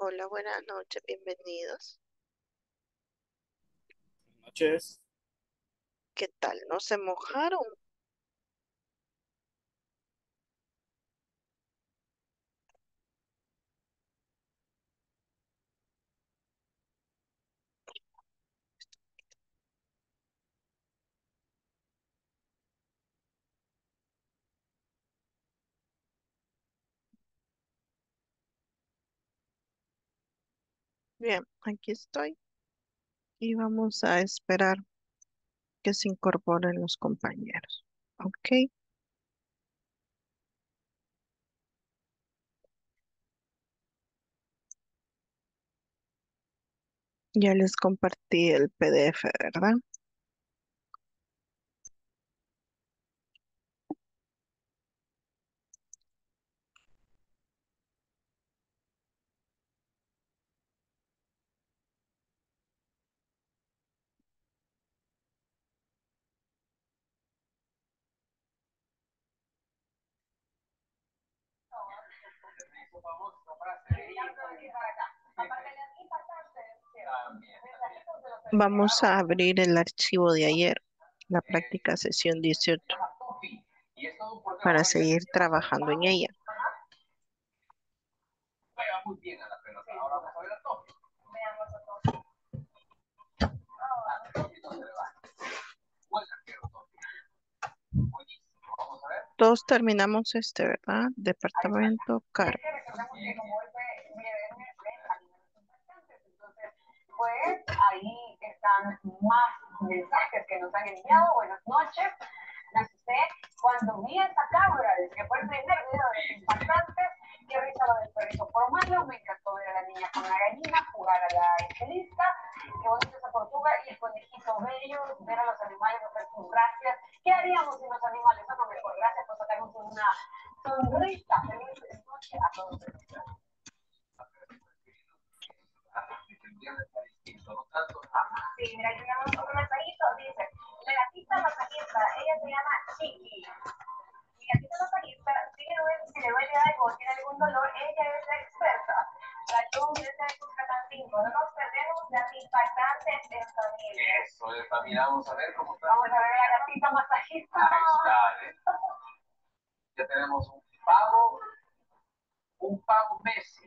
Hola, buenas noches, bienvenidos. Noches. ¿Qué tal? ¿No se mojaron? Bien, aquí estoy y vamos a esperar que se incorporen los compañeros. Ok, ya les compartí el PDF, ¿verdad? Vamos a abrir el archivo de ayer, la práctica sesión 18, para seguir trabajando en ella. Todos terminamos este, ¿verdad? Departamento CAR. Pues ahí están más mensajes que nos han enviado. Buenas noches. No sé, cuando vi esta cámara, que fue el primer video de los impactantes, qué risa lo del perrito por malo, me encantó ver a la niña con la gallina, jugar a la estilista, qué bonita esa tortuga y el conejito bello, ver a los animales, hacer sus gracias. ¿Qué haríamos sin los animales? Bueno, mejor gracias por sacarnos una sonrisa. Feliz noche a todos. Sí, mira, yo tenemos otro mensajito, dice, la gatita masajista, ella se llama Chiqui. Mi gatita masajista, si le duele algo, tiene algún dolor, ella es la experta. Ratón, quiere ser Cuscatán 5. No nos perdemos las impactantes en familia. Eso, mira, vamos a ver cómo está. Vamos a ver a la gatita masajista. Ahí está, ¿eh? Ya tenemos un pavo Messi.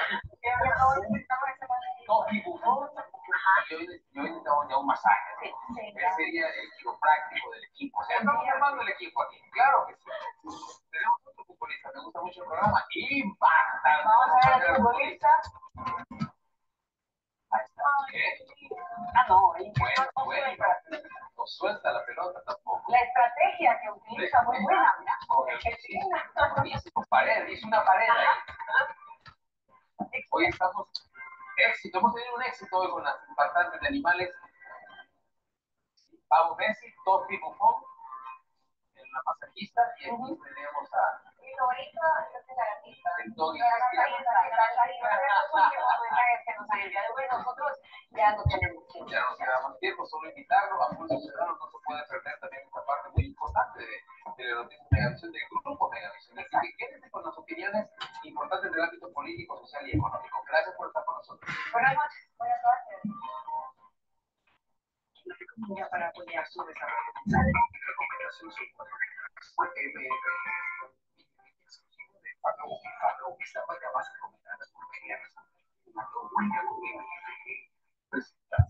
Toki Bufón. Y hoy necesitamos ya un masaje. Sí, sí, él sería el quiropráctico del equipo. O sea, estamos armando el equipo aquí. Claro que sí. Tenemos otro futbolista. Me gusta mucho el programa. Impacta. Vamos a ver al futbolista. Ahí está. ¿Qué? Ah, no. No suelta la pelota tampoco. La estrategia que utiliza muy buena. Con el buenísimo. Pared. Hizo una pared ahí. Hoy estamos éxito, hemos tenido un éxito hoy con las impactantes de animales. Pau Messi, Tofi Buffon, en una masajista, y aquí tenemos a. Mi favorito es la gatita. El Doggy. Nosotros ya no tenemos tiempo. Ya no quedamos tiempo, solo invitarlo a Pulso Ciudadano, no se puede perder también esta parte muy importante de la noticia Megavisión del grupo Megavisión. Así que quédense con las opiniones importantes del ámbito político, social y económico. Gracias por estar con nosotros. Buenas noches, buenas noches. Para apoyar su desarrollo mental. Recomendación exclusivo de Pablo, esta marca más recomendada por medianas. Pablo, presenta.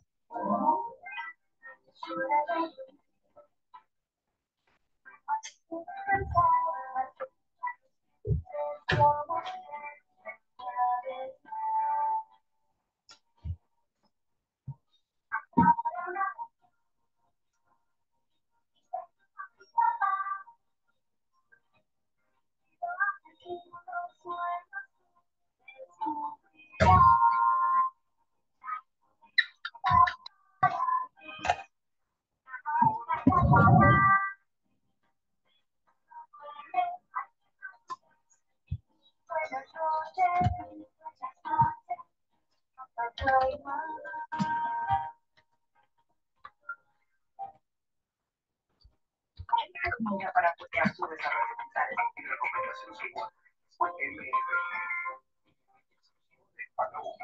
Para apoyar su desarrollo mental. Recomendación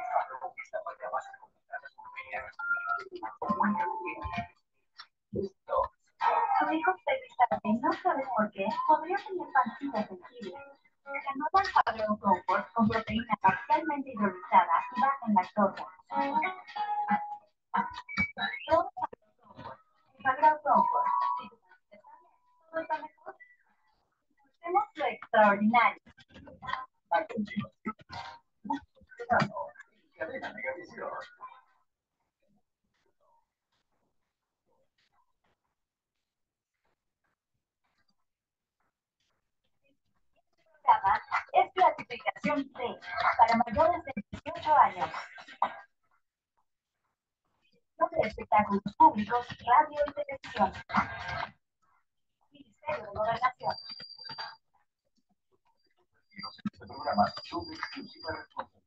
Su hijo precisamente no sabe por qué podría tener pancita sensible. Reanudan Fabio Comfort con proteína parcialmente hidrolizada y baja en lactosa. Fabio Comfort. Si tu pancita está bien, todo está mejor. Hacemos lo extraordinario. Es clasificación C para mayores de 18 años. De espectáculos públicos, radio y televisión. Ministerio de Gobernación. Este programa son de exclusiva responsabilidad.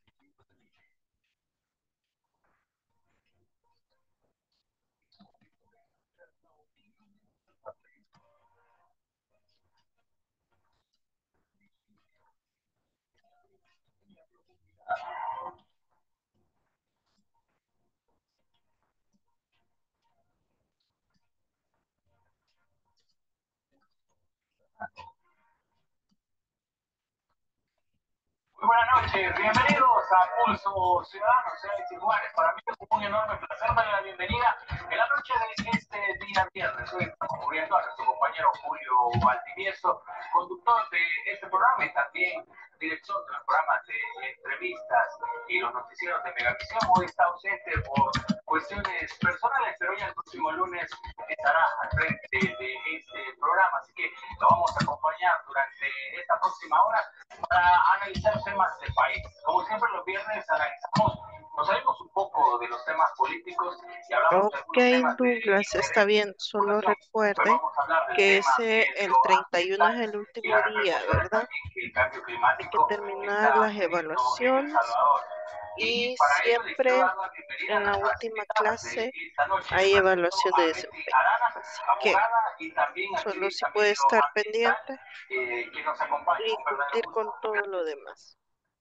Muy buenas noches, bienvenidos a Pulso Ciudadano, soy Alexis Juárez. Para mí es un enorme placer darle la bienvenida en la noche de este día viernes. Hoy estamos cubriendo a nuestro compañero Julio Valdivieso, conductor de este programa y también director de los programas de entrevistas y los noticieros de Megavisión. Hoy está ausente por cuestiones personales, pero ya el próximo lunes estará al frente de este programa, así que lo vamos a acompañar durante esta próxima hora para analizar temas del país. Como siempre los viernes analizamos, nos salimos un poco de los temas políticos y hablamos de Ok, algunos temas de Douglas, está interés. bien. Solo Pero recuerde vamos a hablar del que tema ese, el 31 es medioambiental el y último las día, repercusiones ¿verdad? también que el cambio Hay que climático terminar está las teniendo en El evaluaciones Salvador. Y y para ello les quiero siempre dar la bienvenida a en la nuestras última invitadas de clase esta noche. Les hay presento evaluación de a Betty desempeño. Arana, Así que abogada y también solo si activista puede estar medioambiental, pendiente que nos acompaña. y Un verdadero cumplir con gusto. todo lo demás.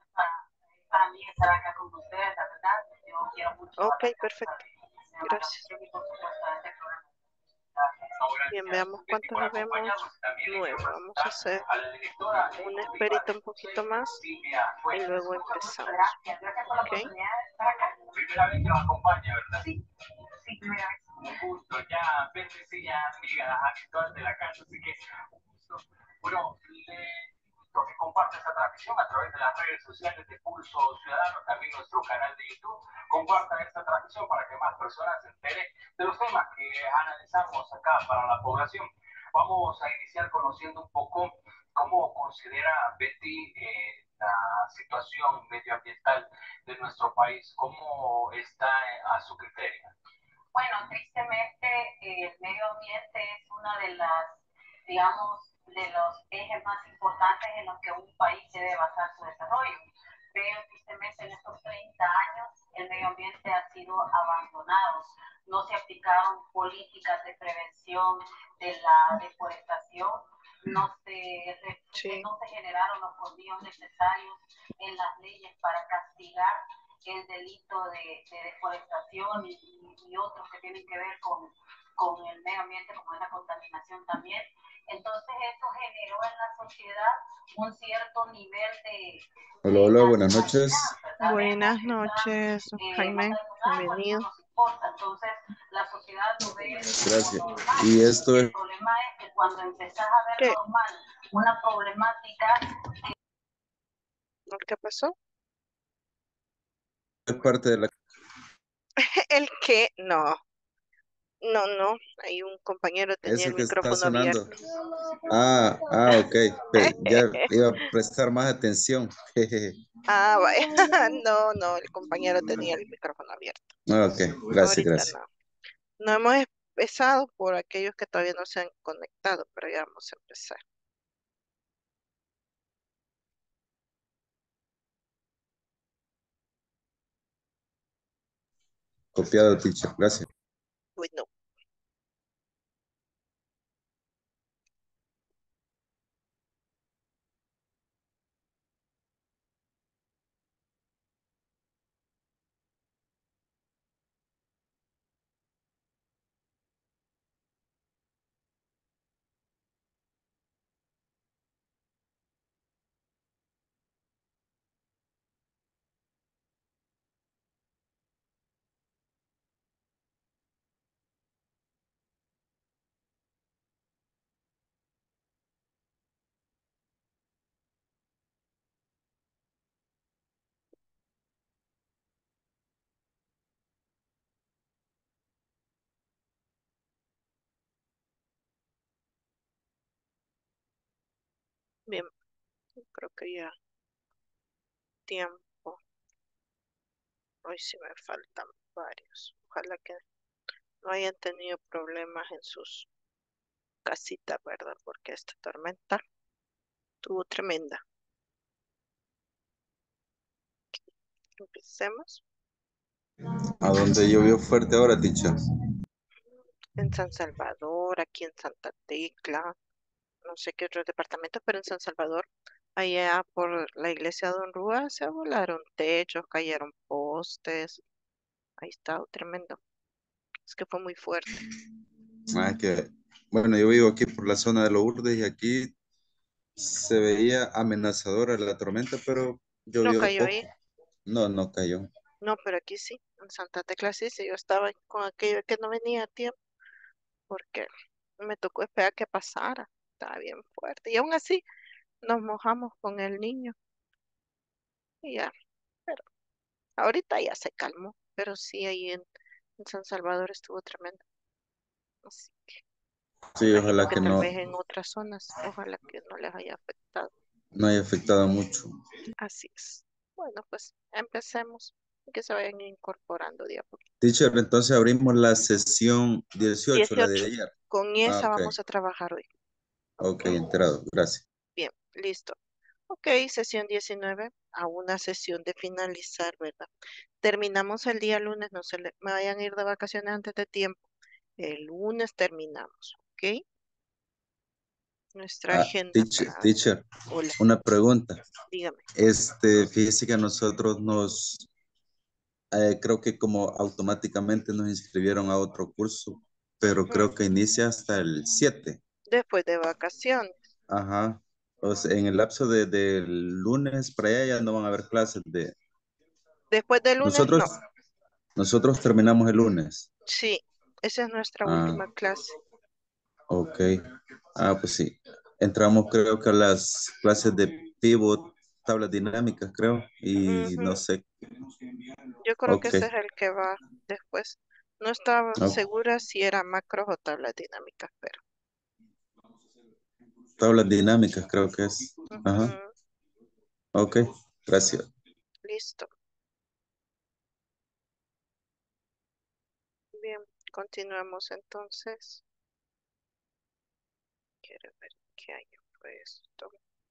Para mí estar acá con ustedes, la verdad, yo quiero mucho a Ok, la causa perfecto. de Gracias. Megavisión y por supuesto a este programa. Bien, Gracias, veamos Betty, cuántos por habemos. acompañarnos. También le quiero 9. Vamos a presentar hacer a la directora una ejecutiva esperita del un poquito COSEC, más Silvia y Fuentes. luego Muchas, muchas empezamos. gracias. Gracias por la Ok. oportunidad de estar acá. Primera vez que nos acompaña, ¿verdad? Sí, sí, primera vez. Un gusto. Ya, Betty, sí, ya amiga habitual de la casa, así que un gusto. Bueno, le que comparte esta transmisión a través de las redes sociales de Pulso Ciudadano, también nuestro canal de YouTube. Compartan esta transmisión para que más personas se enteren de los temas que analizamos acá para la población. Vamos a iniciar conociendo un poco cómo considera Betty la situación medioambiental de nuestro país, cómo está a su criterio. Bueno, tristemente el medio ambiente es una de las, digamos, de los ejes más importantes en los que un país debe basar su desarrollo. Pero tristemente en estos 30 años el medio ambiente ha sido abandonado. No se aplicaron políticas de prevención de la deforestación, Sí. no se generaron los fondos necesarios en las leyes para castigar el delito de deforestación y otros que tienen que ver con el medio ambiente, como es la contaminación también. Entonces eso generó en la sociedad un cierto nivel de Hola, hola, buenas noches. Buenas noches, Jaime. Bienvenido. Entonces, la sociedad lo ve Gracias. como normal. Y esto El es problema es que cuando empezás a ver ¿Qué? normal una problemática. ¿Qué pasó? parte de la... El que no. No, no. Hay un compañero tenía Eso el que está micrófono sonando. abierto. Ok. Ya iba a prestar más atención. Jejeje. Ah, vaya. No, no, el compañero tenía el micrófono abierto. Ok, gracias, Ahorita gracias. no. No hemos empezado por aquellos que todavía no se han conectado, pero ya vamos a empezar. Copiado, teacher. Gracias. Uy, no. Bien, creo que ya tiempo. Hoy sí me faltan varios. Ojalá que no hayan tenido problemas en sus casitas, ¿verdad? Porque esta tormenta estuvo tremenda. Empecemos. ¿A dónde llovió fuerte ahora, teacher? En San Salvador, aquí en Santa Tecla, no sé qué otros departamentos, pero en San Salvador, allá por la iglesia de Don Rúa, se volaron techos, cayeron postes. Ahí está, tremendo. Es que fue muy fuerte. Ah, que, bueno, yo vivo aquí por la zona de Lourdes y aquí se veía amenazadora la tormenta, pero No llovió cayó poco. ahí. No, no cayó. No, pero aquí sí, en Santa Tecla sí, sí, yo estaba con aquello que no venía a tiempo, porque me tocó esperar que pasara. Estaba bien fuerte. Y aún así nos mojamos con el niño y ya. Pero ahorita ya se calmó, pero sí ahí en San Salvador estuvo tremendo. Así que me Sí, imagino ojalá que que tal no, vez en otras zonas, ojalá que no les haya afectado. no haya afectado mucho. Así es. Bueno, pues empecemos y que se vayan incorporando día a poco. Teacher, entonces abrimos la sesión 18, la de 18. ayer. Con Ah, esa ok, vamos a trabajar hoy. ok, ¿Ok? enterado, gracias. Bien, listo. Ok, sesión 19, a una sesión de finalizar, ¿verdad? Terminamos el día lunes, no se me vayan a ir de vacaciones antes de tiempo. El lunes terminamos, ¿ok? Nuestra Ah, agenda teacher, para... teacher, Hola, una pregunta. dígame. Fíjese que a nosotros creo que como automáticamente nos inscribieron a otro curso, pero Mm, creo que inicia hasta el 7. Después de vacaciones. Ajá. O sea, en el lapso del lunes para allá ya no van a haber clases de... Después del lunes, Nosotros, no. nosotros terminamos el lunes. Sí, esa es nuestra Ah, última clase. ok. Ah, pues sí. Entramos creo que a las clases de pivot, tablas dinámicas, creo, y no Ujú, sé. yo creo que Ok. ese es el que va después. No estaba Ok. segura si era macros o tablas dinámicas, pero... Tablas dinámicas creo que es. Ajá. ujú, Ok. Gracias. listo. Bien, continuamos entonces. Quiero ver qué año fue esto.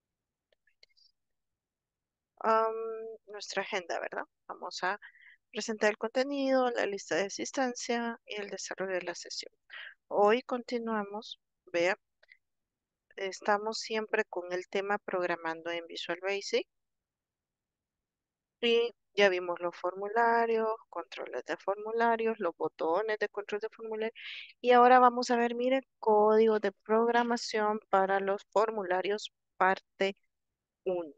Am, nuestra agenda, ¿verdad? Vamos a presentar el contenido, la lista de asistencia y el desarrollo de la sesión. Hoy continuamos, vea, estamos siempre con el tema programando en Visual Basic y ya vimos los formularios, controles de formularios, los botones de control de formularios y ahora vamos a ver, mire, código de programación para los formularios parte 1.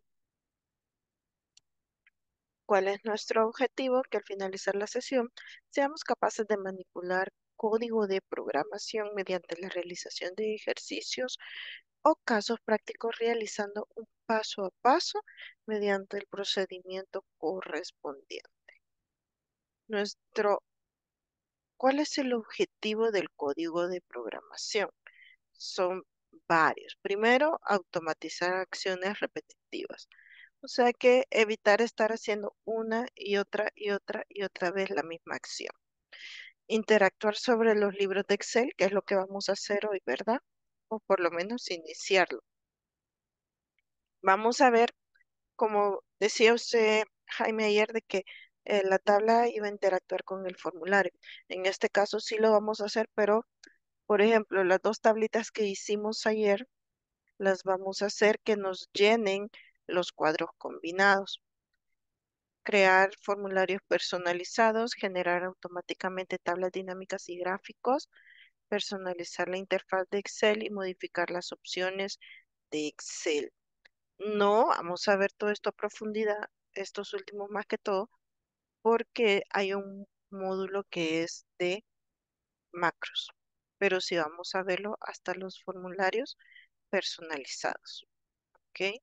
¿Cuál es nuestro objetivo? Que al finalizar la sesión seamos capaces de manipular código de programación mediante la realización de ejercicios o casos prácticos realizando un paso a paso mediante el procedimiento correspondiente. Nuestro, ¿Cuál es el objetivo del código de programación? Son varios. Primero, automatizar acciones repetitivas. O sea que evitar estar haciendo una y otra y otra y otra vez la misma acción. Interactuar sobre los libros de Excel, que es lo que vamos a hacer hoy, ¿verdad? O por lo menos iniciarlo. Vamos a ver, como decía usted, Jaime, ayer, de que la tabla iba a interactuar con el formulario. En este caso sí lo vamos a hacer, pero, por ejemplo, las dos tablitas que hicimos ayer, las vamos a hacer que nos llenen los cuadros combinados. Crear formularios personalizados, generar automáticamente tablas dinámicas y gráficos, personalizar la interfaz de Excel y modificar las opciones de Excel. No, vamos a ver todo esto a profundidad, estos últimos más que todo, porque hay un módulo que es de macros, pero sí vamos a verlo hasta los formularios personalizados, ¿ok?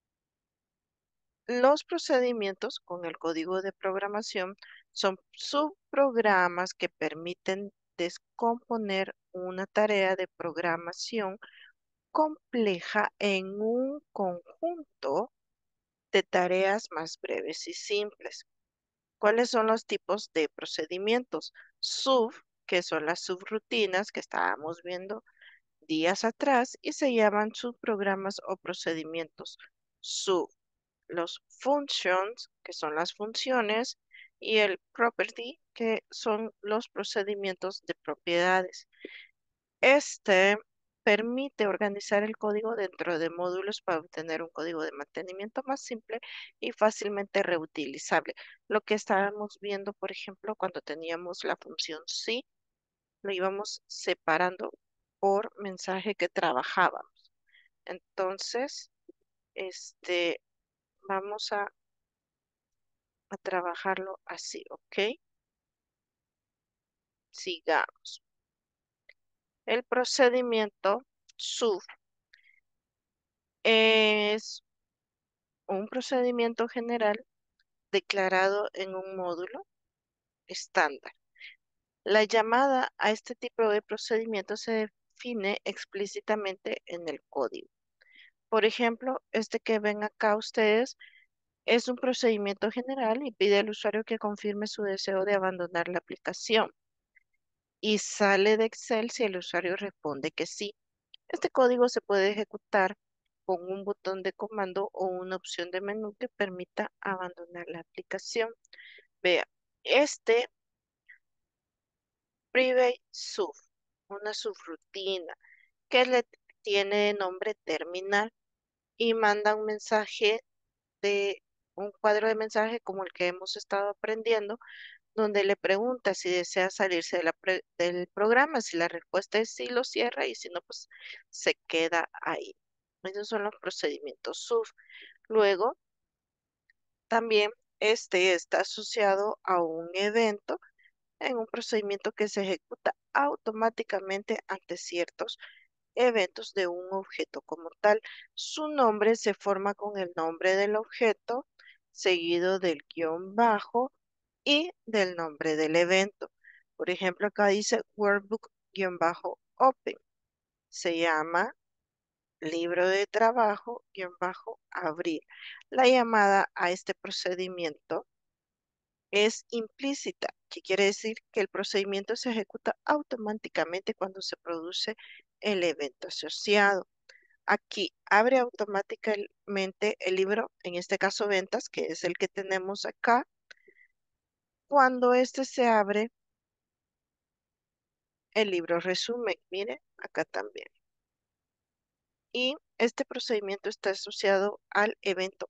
Los procedimientos con el código de programación son subprogramas que permiten descomponer una tarea de programación compleja en un conjunto de tareas más breves y simples. ¿Cuáles son los tipos de procedimientos? Sub, que son las subrutinas que estábamos viendo días atrás y se llaman subprogramas o procedimientos sub. Los functions, que son las funciones, y el property, que son los procedimientos de propiedades. Este permite organizar el código dentro de módulos para obtener un código de mantenimiento más simple y fácilmente reutilizable. Lo que estábamos viendo, por ejemplo, cuando teníamos la función sí, lo íbamos separando por mensaje que trabajábamos. Entonces, este, vamos a trabajarlo así, ¿ok? Sigamos. El procedimiento SUB es un procedimiento general declarado en un módulo estándar. La llamada a este tipo de procedimiento se define explícitamente en el código. Por ejemplo, este que ven acá ustedes es un procedimiento general y pide al usuario que confirme su deseo de abandonar la aplicación y sale de Excel si el usuario responde que sí. Este código se puede ejecutar con un botón de comando o una opción de menú que permita abandonar la aplicación. Vea, este private sub, una subrutina que le tiene de nombre terminal y manda un mensaje de un cuadro de mensaje como el que hemos estado aprendiendo, donde le pregunta si desea salirse de del programa. Si la respuesta es sí, lo cierra y si no, pues se queda ahí. Esos son los procedimientos sub. Luego, también este está asociado a un evento en un procedimiento que se ejecuta automáticamente ante ciertos eventos de un objeto como tal. Su nombre se forma con el nombre del objeto, seguido del guión bajo y del nombre del evento. Por ejemplo, acá dice workbook-open. Se llama libro de trabajo-abril. La llamada a este procedimiento es implícita, que quiere decir que el procedimiento se ejecuta automáticamente cuando se produce el evento asociado. Aquí abre automáticamente el libro, en este caso ventas, que es el que tenemos acá. Cuando este se abre, el libro resumen, mire, acá también. Y este procedimiento está asociado al evento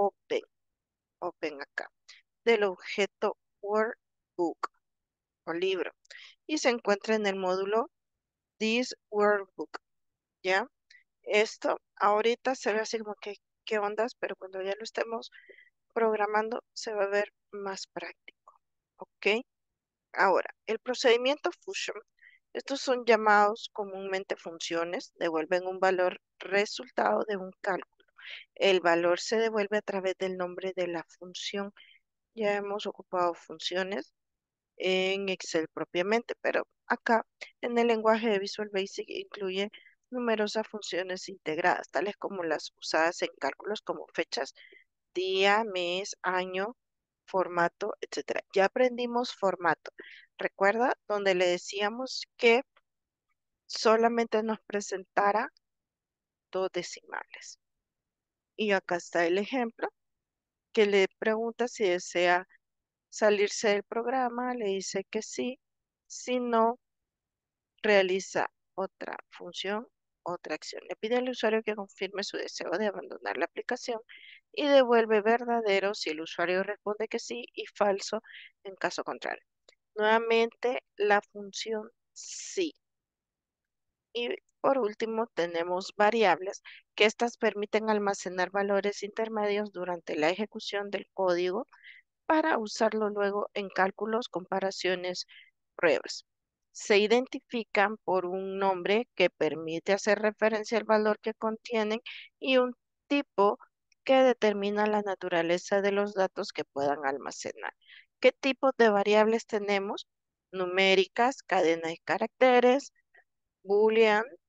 open acá, del objeto workbook o libro. Y se encuentra en el módulo this workbook, ¿ya? Esto ahorita se ve así como que, ¿qué ondas? Pero cuando ya lo estemos programando se va a ver más práctico, ¿ok? Ahora, el procedimiento Fusion, estos son llamados comúnmente funciones, devuelven un valor resultado de un cálculo. El valor se devuelve a través del nombre de la función. Ya hemos ocupado funciones en Excel propiamente, pero acá en el lenguaje de Visual Basic incluye numerosas funciones integradas, tales como las usadas en cálculos como fechas, día, mes, año, formato, etcétera. Ya aprendimos formato. Recuerda donde le decíamos que solamente nos presentara dos decimales. Y acá está el ejemplo que le pregunta si desea salirse del programa, le dice que sí. Si no, realiza otra función, otra acción. Le pide al usuario que confirme su deseo de abandonar la aplicación y devuelve verdadero si el usuario responde que sí y falso en caso contrario. Nuevamente, la función sí. Y por último, tenemos variables que estas permiten almacenar valores intermedios durante la ejecución del código para usarlo luego en cálculos, comparaciones, pruebas. Se identifican por un nombre que permite hacer referencia al valor que contienen y un tipo que determina la naturaleza de los datos que puedan almacenar. ¿Qué tipos de variables tenemos? Numéricas, cadena de caracteres, boolean,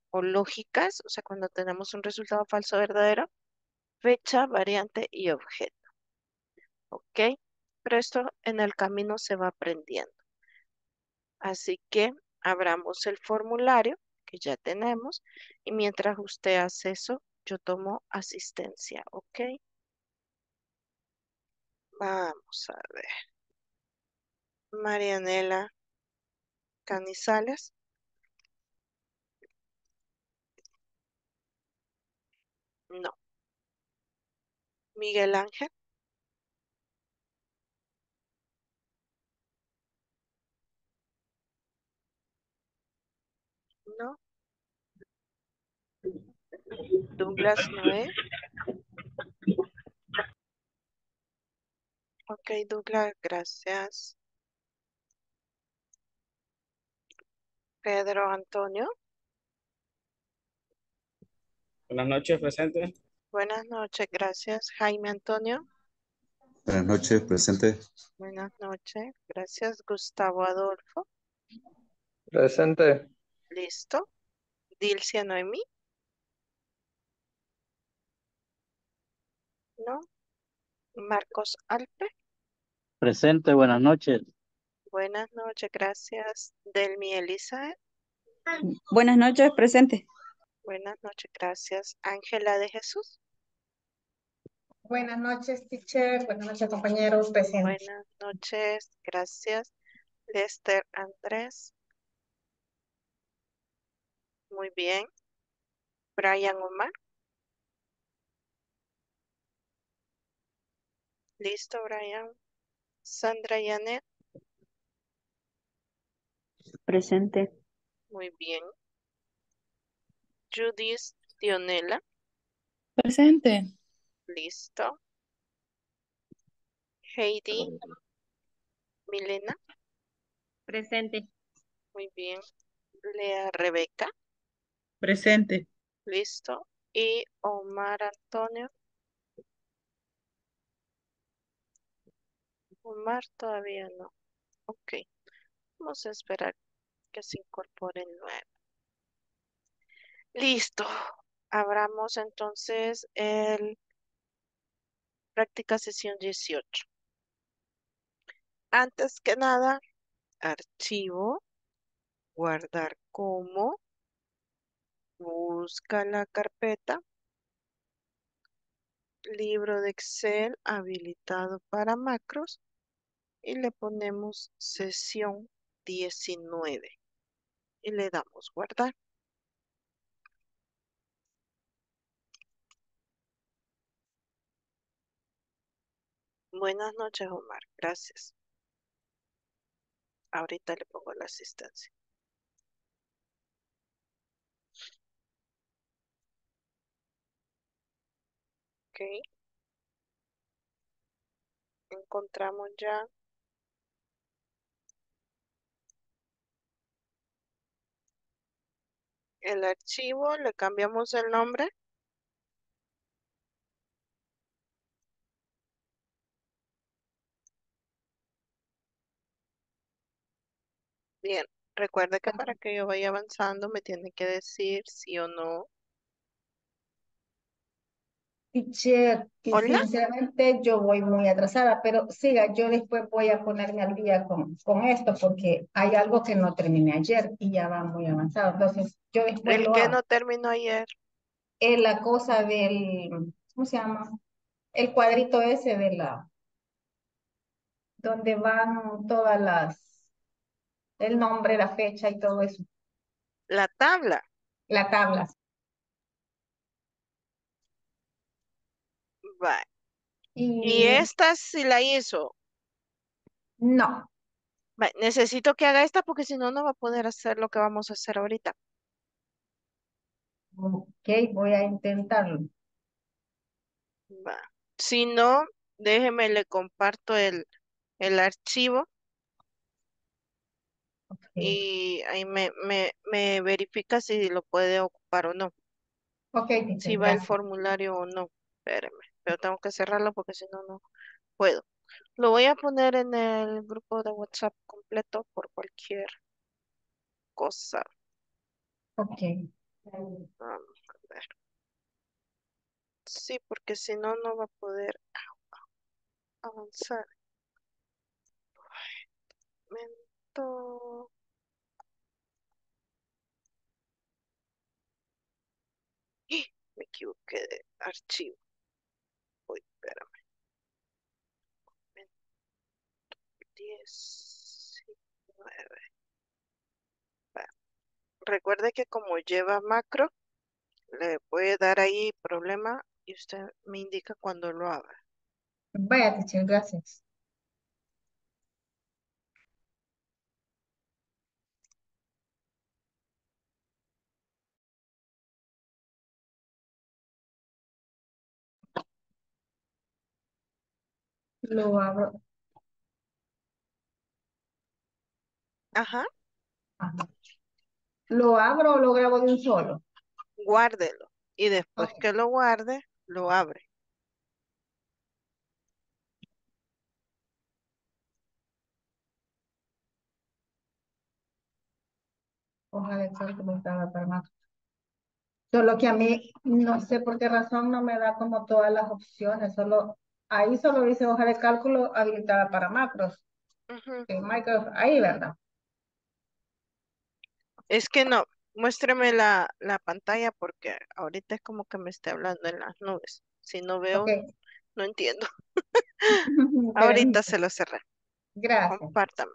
o lógicas, o sea, cuando tenemos un resultado falso o verdadero, fecha, variante y objeto. ¿Ok? Pero esto en el camino se va aprendiendo. Así que abramos el formulario que ya tenemos y mientras usted hace eso, yo tomo asistencia. ¿Ok? Vamos a ver. Marianela Canizales. No. Miguel Ángel. No. Douglas Noé. Ok, Douglas, gracias. Pedro Antonio. Buenas noches, presente. Buenas noches, gracias. Jaime Antonio. Buenas noches, presente. Buenas noches, gracias. Gustavo Adolfo. Presente. Listo. Dilcia Noemí. No. Marcos Alpe. Presente, buenas noches. Buenas noches, gracias. Delmi Elizabeth. Buenas noches, presente. Buenas noches, gracias. Ángela de Jesús. Buenas noches, teacher. Buenas noches, compañeros presentes. Buenas noches, gracias. Lester Andrés. Muy bien. Brian Omar. Listo, Brian. Sandra Yanet. Presente. Muy bien. Judith Dionela. Presente. Listo. Heidi Milena. Presente. Muy bien. Lea Rebeca. Presente. Listo. Y Omar Antonio. Omar todavía no. Ok. Vamos a esperar que se incorpore nuevo. Listo. Abramos entonces el práctica sesión 18. Antes que nada, archivo, guardar como, busca la carpeta, libro de Excel habilitado para macros y le ponemos sesión 19 y le damos guardar. Buenas noches, Omar. Gracias. Ahorita le pongo la asistencia. Ok. Encontramos ya el archivo, le cambiamos el nombre. Bien, recuerde que para que yo vaya avanzando me tiene que decir sí o no. Teacher, y Hola, sinceramente yo voy muy atrasada, pero siga, yo después voy a ponerme al día con esto porque hay algo que no terminé ayer y ya va muy avanzado. Entonces, yo después el lo que hago. no terminó ayer. Es la cosa del, ¿cómo se llama? El cuadrito ese de donde van todas el nombre, la fecha y todo eso. La tabla. La tabla. Va. Y Y esta sí la hizo. no, Va, necesito que haga esta porque si no, no va a poder hacer lo que vamos a hacer ahorita. ok, voy a intentarlo. Va. Si no, déjeme, le comparto el archivo Ok, y ahí me verifica si lo puede ocupar o no. ok, Si teacher, va el gracias. formulario o no. Espérame, pero tengo que cerrarlo porque si no, no puedo. Lo voy a poner en el grupo de WhatsApp completo por cualquier cosa. Ok, Vamos a ver. Sí, porque si no, no va a poder avanzar. Momento. ¡Ih! Me equivoqué de archivo. Uy, espérame. 19. Recuerde que como lleva macro, le puede dar ahí problema y usted me indica cuando lo abra. Vaya, teacher, gracias. Lo abro. Ajá, Ajá. ¿Lo abro o lo grabo de un solo? guárdelo. Y después Ok. que lo guarde, lo abre. Hoja de cálculo estaba para más. Solo que a mí, no sé por qué razón, no me da como todas las opciones. Ahí solo dice hoja de cálculo habilitada para macros. Ujú. En Microsoft, ahí, ¿verdad? Es que no, muéstreme la pantalla porque ahorita es como que me esté hablando en las nubes. Si no veo, Ok. no entiendo. Ahorita Permiso. se lo cerré. Gracias. Compártame.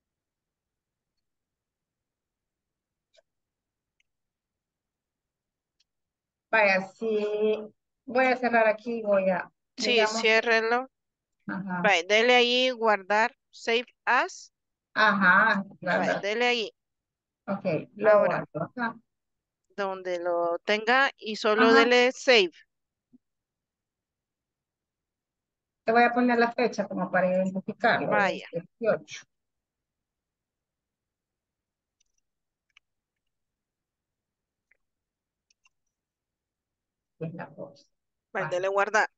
Vaya, si voy a cerrar aquí, Sí, digamos, ciérrelo. ajá, Vaya, dele ahí guardar, save as. ajá, Vaya, ¿verdad? dele ahí. Ok, lo Ahora, guardo acá. donde lo tenga y solo Ajá, dele save. te voy a poner la fecha como para identificarlo, el Vaya, 18. Es la cosa. vaya, Vaya, dele guardar.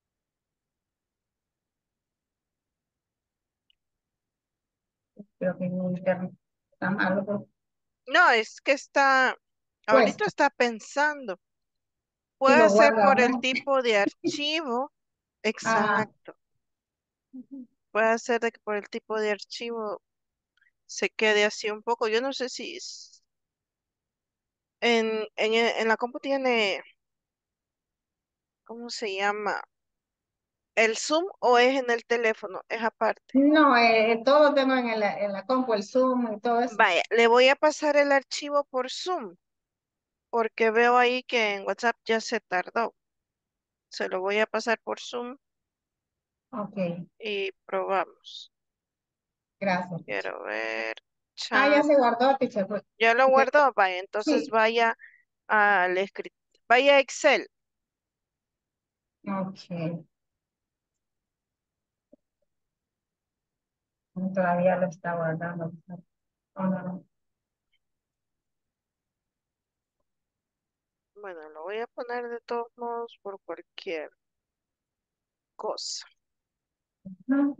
creo que mi internet está malo, pero No, es que ahorita cuesta. está pensando. Si Puede lo ser guarda, por el ¿no? tipo de archivo. Ajá, Exacto. Puede ser de que por el tipo de archivo se quede así un poco. Yo no sé si en la compu tiene, ¿cómo se llama? ¿El Zoom o es en el teléfono? Es aparte. no, todo tengo en la compu, el Zoom y todo eso. Vaya, le voy a pasar el archivo por Zoom porque veo ahí que en WhatsApp ya se tardó. Se lo voy a pasar por Zoom Ok, y probamos. gracias, teacher. Quiero ver. Ah, ya Chan. se guardó, teacher. Ya lo Porque- guardó. Vaya, entonces Sí, vaya al escritorio. Vaya a Excel. ok. Todavía lo está guardando. Oh, no, no. Bueno, lo voy a poner de todos modos por cualquier cosa. No.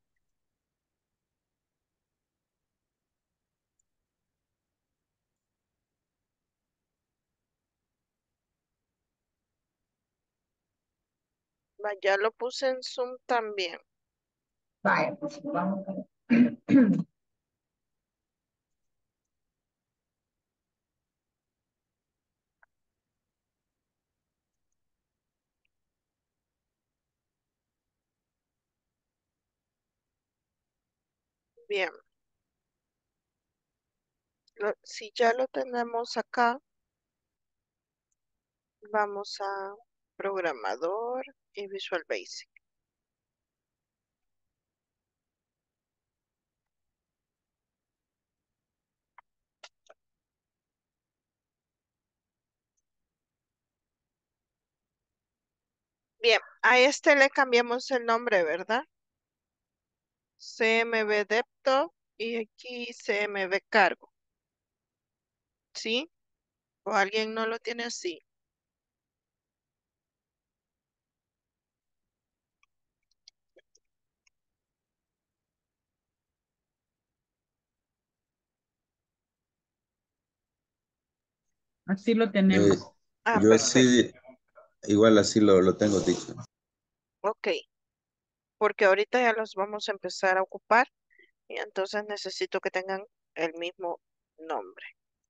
Ya lo puse en Zoom también. Vaya, pues vamos a ver. Bien, si ya lo tenemos acá, vamos a programador y Visual Basic. Bien, a este le cambiamos el nombre, ¿verdad? CMB Depto y aquí CMB Cargo, ¿sí? ¿O alguien no lo tiene así? Así lo tenemos. Ah, Yo perfecto. sí, igual así lo tengo dicho. Ok, porque ahorita ya los vamos a empezar a ocupar y entonces necesito que tengan el mismo nombre.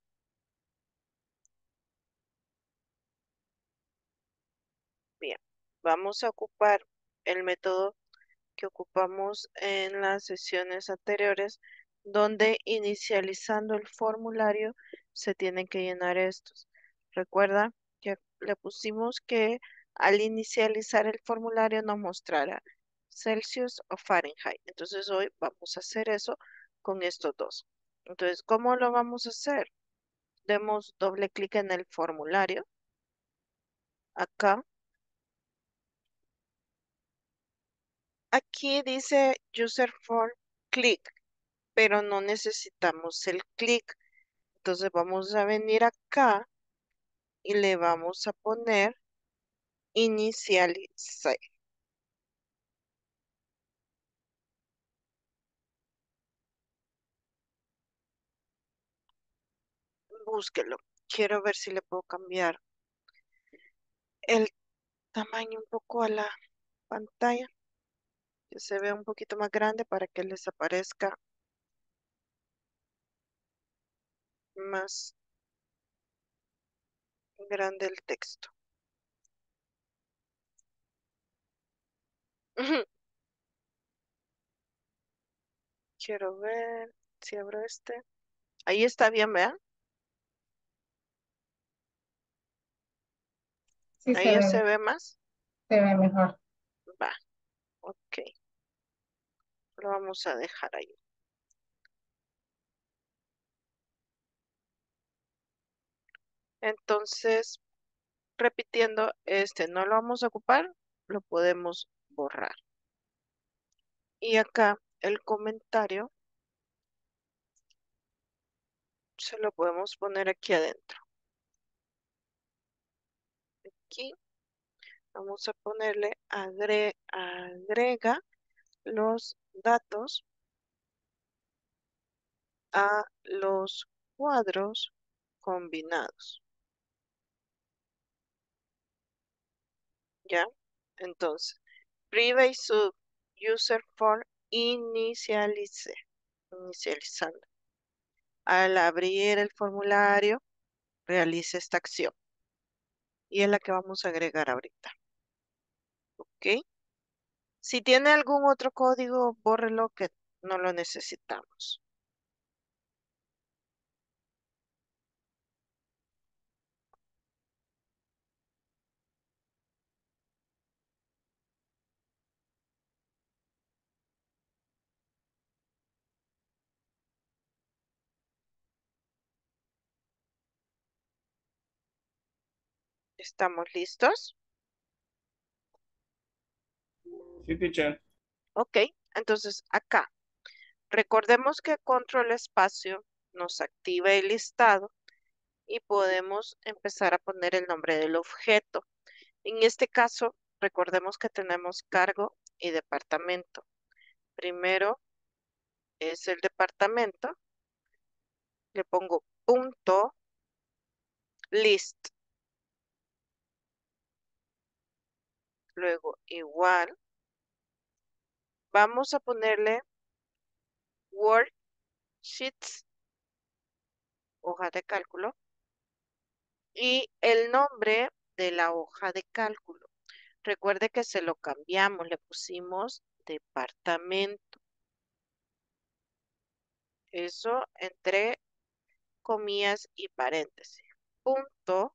Bien, vamos a ocupar el método que ocupamos en las sesiones anteriores, donde inicializando el formulario se tienen que llenar estos. Recuerda que le pusimos que al inicializar el formulario nos mostrara Celsius o Fahrenheit. Entonces hoy vamos a hacer eso con estos dos. Entonces, ¿cómo lo vamos a hacer? Demos doble clic en el formulario. Acá. Aquí dice User for Click, pero no necesitamos el clic. Entonces vamos a venir acá y le vamos a poner inicialize. Búsquelo. Quiero ver si le puedo cambiar el tamaño un poco a la pantalla, que se vea un poquito más grande para que les aparezca más grande el texto. Quiero ver si abro este. Ahí está bien, ¿verdad? Sí Ahí ya se ve más. se ve mejor. Va, ok. Lo vamos a dejar ahí. Entonces, repitiendo, este no lo vamos a ocupar, lo podemos borrar. Y acá el comentario se lo podemos poner aquí adentro. Aquí vamos a ponerle agrega los datos a los cuadros combinados. ¿Ya? Entonces, private sub user for inicializando. Al abrir el formulario, realice esta acción. Y es la que vamos a agregar ahorita. ¿Ok? Si tiene algún otro código, bórrelo que no lo necesitamos. ¿Estamos listos? Sí, teacher. Ok, entonces acá, recordemos que control espacio nos activa el listado y podemos empezar a poner el nombre del objeto. En este caso, recordemos que tenemos cargo y departamento. Primero es el departamento, le pongo punto list, luego igual, vamos a ponerle worksheets, hoja de cálculo, y el nombre de la hoja de cálculo. Recuerde que se lo cambiamos, le pusimos departamento. Eso entre comillas y paréntesis. Punto,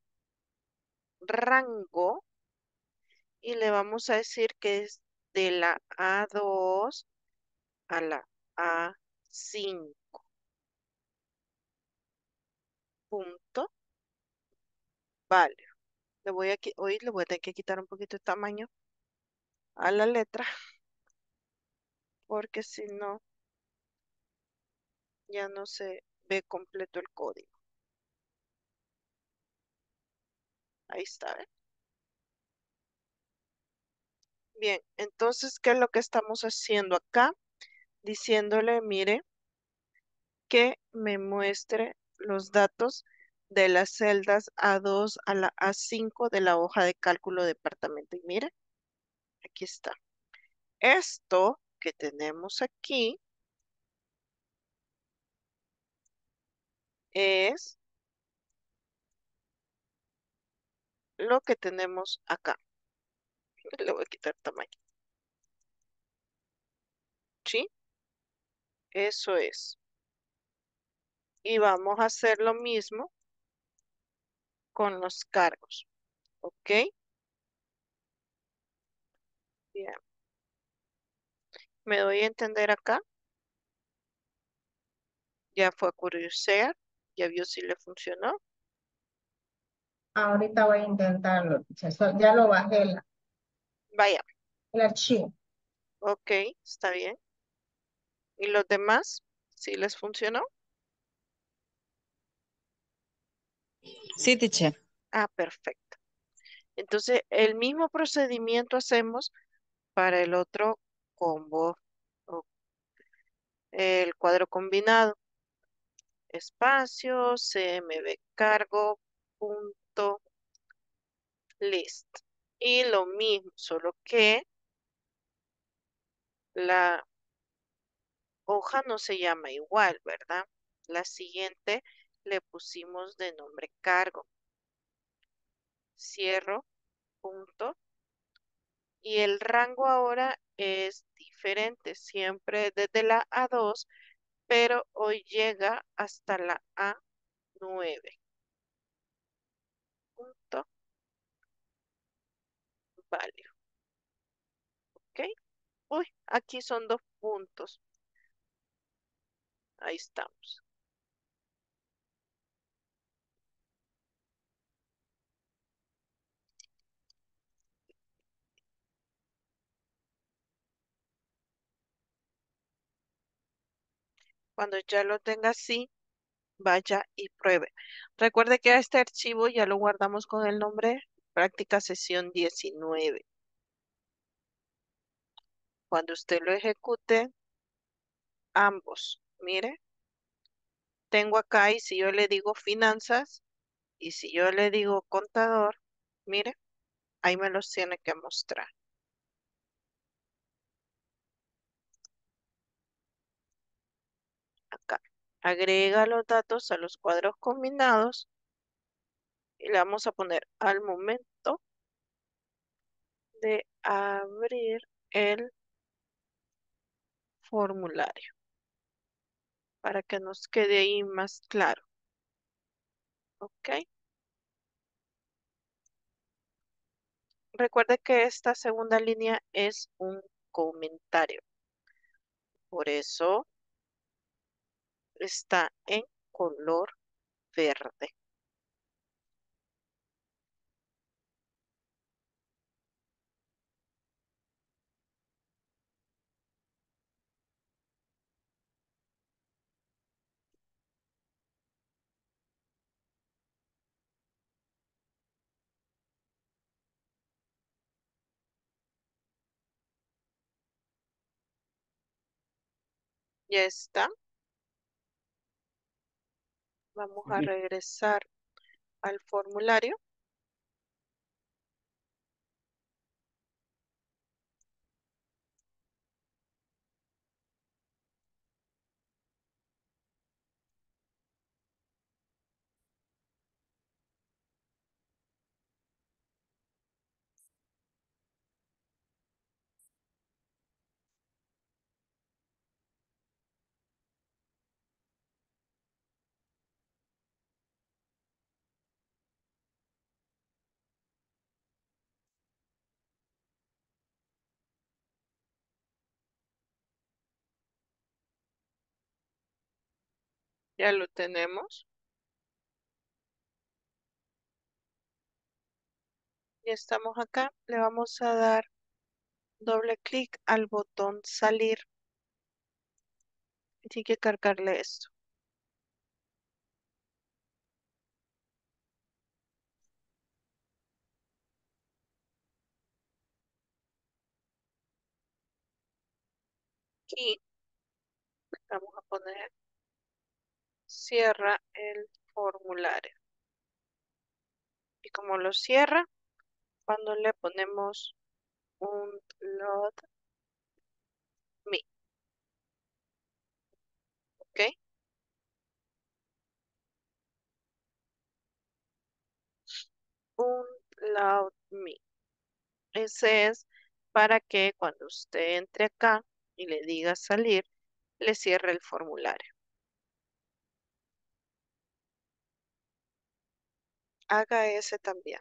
rango, y le vamos a decir que es de la A2 a la A5. Punto, vale. Hoy le voy a tener que quitar un poquito de tamaño a la letra, porque si no, ya no se ve completo el código. Ahí está, ¿eh? Bien, entonces, ¿qué es lo que estamos haciendo acá? Diciéndole, mire, que me muestre los datos de las celdas A2 a la A5 de la hoja de cálculo departamento. Y mire, aquí está. Esto que tenemos aquí es lo que tenemos acá. Le voy a quitar tamaño. ¿Sí? Eso es. Y vamos a hacer lo mismo con los cargos. ¿Ok? Bien. Me doy a entender acá. Ya fue a curiosear. Ya vio si le funcionó. Ahorita voy a intentarlo. Ya lo bajé Vaya. el archivo. Ok, está bien. ¿Y los demás? ¿Sí les funcionó? Sí, teacher. Ah, perfecto. Entonces, el mismo procedimiento hacemos para el otro combo, o el cuadro combinado. Espacio, cmb cargo, punto, list. Y lo mismo, solo que la hoja no se llama igual, ¿verdad? La siguiente le pusimos de nombre cargo. Cierro, punto. Y el rango ahora es diferente, siempre desde la A2, pero hoy llega hasta la A9. Punto value. ¿Ok? Uy, aquí son 2 puntos. Ahí estamos. Cuando ya lo tenga así, vaya y pruebe. Recuerde que a este archivo ya lo guardamos con el nombre práctica sesión 19. Cuando usted lo ejecute, ambos, mire, tengo acá y si yo le digo finanzas y si yo le digo contador, mire, ahí me los tiene que mostrar. Acá. Agrega los datos a los cuadros combinados y le vamos a poner al momento de abrir el formulario para que nos quede ahí más claro. ¿Ok? Recuerde que esta segunda línea es un comentario. Por eso está en color verde. Ya está. Vamos a regresar al formulario. Ya lo tenemos. Ya estamos acá. Le vamos a dar doble clic al botón salir. Tiene que cargarle esto. Y vamos a poner cierra el formulario. Y como lo cierra, cuando le ponemos un load me, ¿ok? Un load me. Ese es para que cuando usted entre acá y le diga salir, le cierre el formulario. Haga ese también.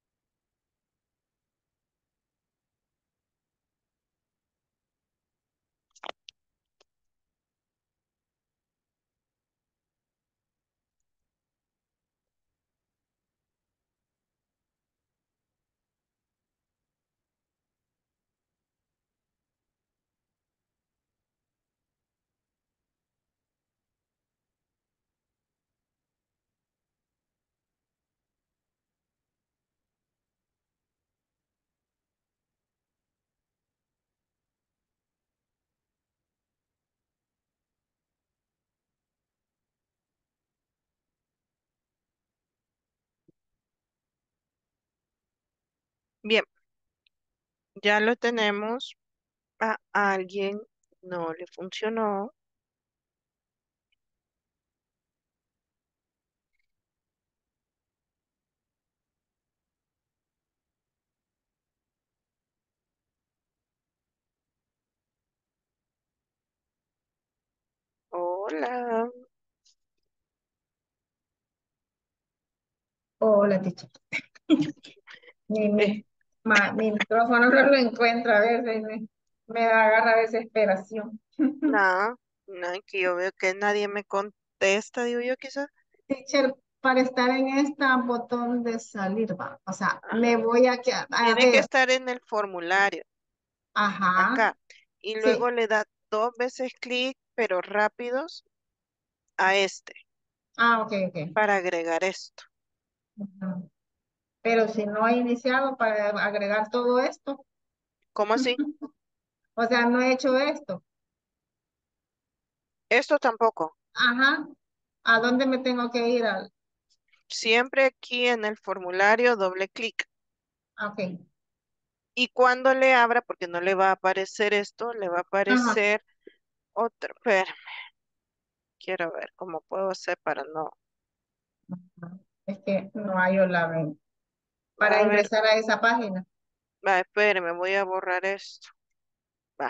Bien, ya lo tenemos. A alguien no le funcionó. Hola. Hola, teacher. Mi, Eh, mi, mi micrófono no lo encuentro a veces, me agarra desesperación. nada, nada, que yo veo que nadie me contesta, digo yo quizás. Teacher, para estar en este botón de salir, va. O sea, me Ajá. voy a quedar, a Tiene que ver, estar en el formulario, ajá, acá. Y luego sí, le da 2 veces clic, pero rápidos, a este, ok, ok. para agregar esto. Ujú. Pero si no he iniciado para agregar todo esto, ¿Cómo así? o sea, no he hecho esto, Esto tampoco. ajá, ¿a dónde me tengo que ir? Siempre aquí en el formulario, doble clic. Ok, Y cuando le abra, porque no le va a aparecer esto, le va a ajá. aparecer otro. Espera, quiero ver cómo puedo hacer para no. Es que no hay la para A ver, ingresar a esa página. va, espéreme, voy a borrar esto. Va.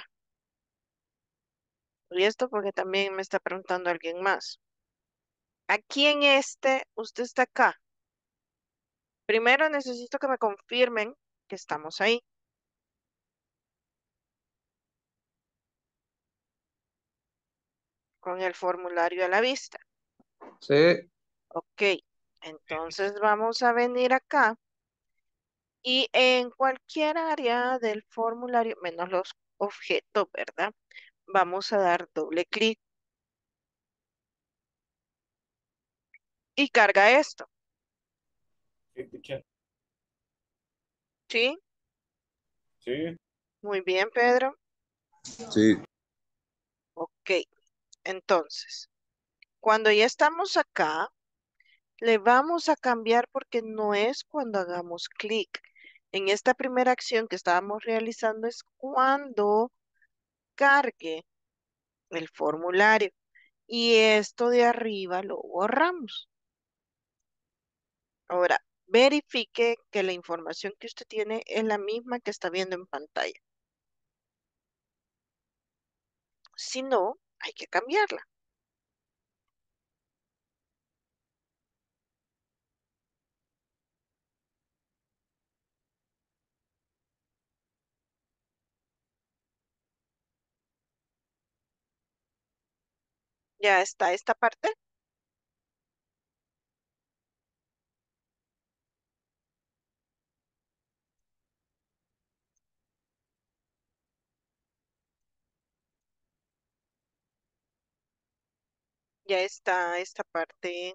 Y esto porque también me está preguntando alguien más. Aquí en este, usted está acá. Primero necesito que me confirmen que estamos ahí, con el formulario a la vista. Sí, Ok, entonces vamos a venir acá y en cualquier área del formulario, menos los objetos, ¿verdad? Vamos a dar doble clic y carga esto. Sí, teacher. ¿Sí? Sí. Muy bien, Pedro. Sí, Ok, entonces, cuando ya estamos acá, le vamos a cambiar porque no es cuando hagamos clic. En esta primera acción que estábamos realizando es cuando cargue el formulario. Y esto de arriba lo borramos. Ahora, verifique que la información que usted tiene es la misma que está viendo en pantalla. Si no, hay que cambiarla. Ya está esta parte. Ya está esta parte.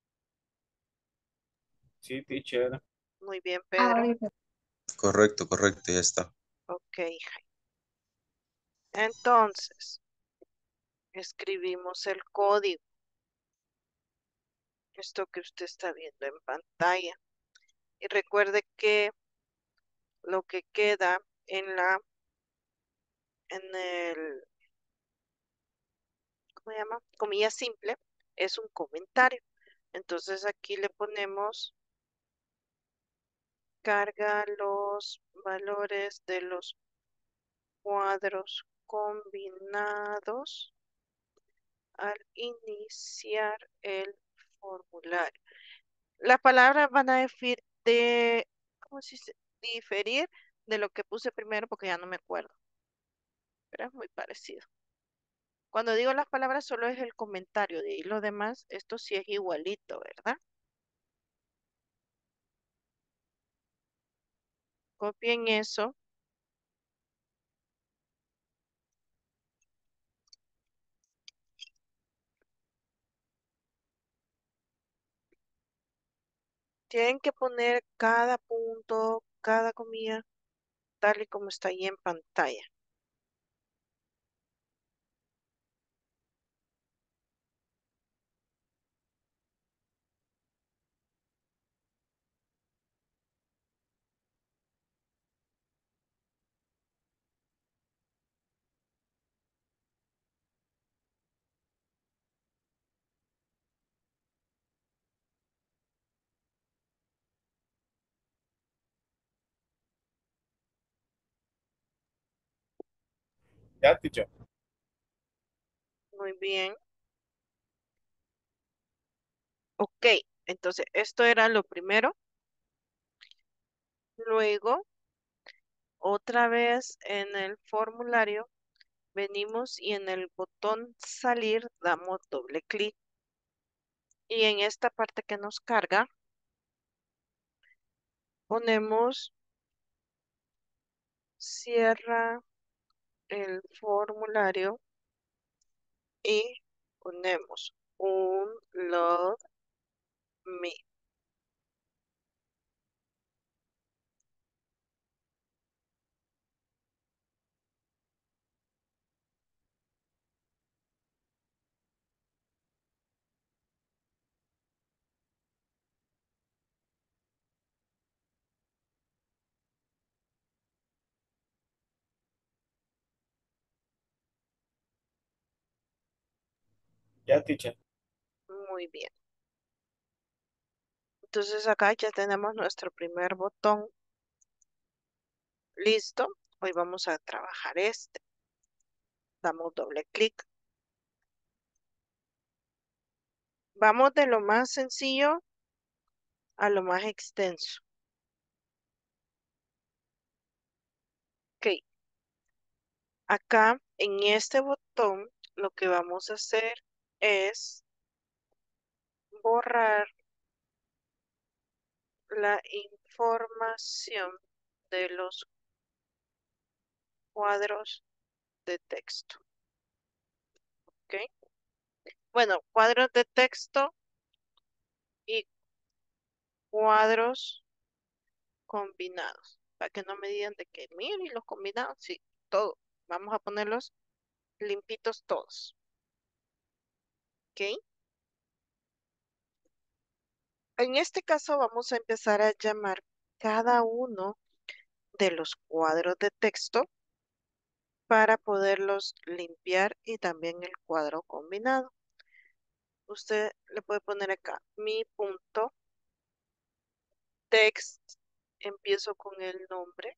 Sí, teacher. Muy bien, Pedro. Ahorita. correcto, correcto, ya está. Ok. Entonces, escribimos el código. Esto que usted está viendo en pantalla. Y recuerde que lo que queda en el, ¿cómo se llama? Comilla simple, es un comentario. Entonces aquí le ponemos carga los valores de los cuadros combinados al iniciar el formulario. Las palabras van a ¿cómo se dice? Diferir de lo que puse primero porque ya no me acuerdo, pero es muy parecido. Cuando digo las palabras solo es el comentario, de ahí lo demás, esto sí es igualito, ¿verdad? Copien eso. Tienen que poner cada punto, cada comida, tal y como está ahí en pantalla. Ya, teacher. Muy bien. Ok, entonces esto era lo primero. Luego, otra vez en el formulario, venimos y en el botón salir damos doble clic. Y en esta parte que nos carga, ponemos cierra el formulario y ponemos un load me. Ya, teacher. Muy bien. Entonces acá ya tenemos nuestro primer botón listo. Hoy vamos a trabajar este. Damos doble clic. Vamos de lo más sencillo a lo más extenso. Ok, acá en este botón lo que vamos a hacer es borrar la información de los cuadros de texto. ¿Ok? Bueno, cuadros de texto y cuadros combinados. Para que no me digan de que, miren, los combinados, sí, todo. Vamos a ponerlos limpitos todos. ¿Ok? En este caso vamos a empezar a llamar cada uno de los cuadros de texto para poderlos limpiar y también el cuadro combinado. Usted le puede poner acá mi punto text, empiezo con el nombre,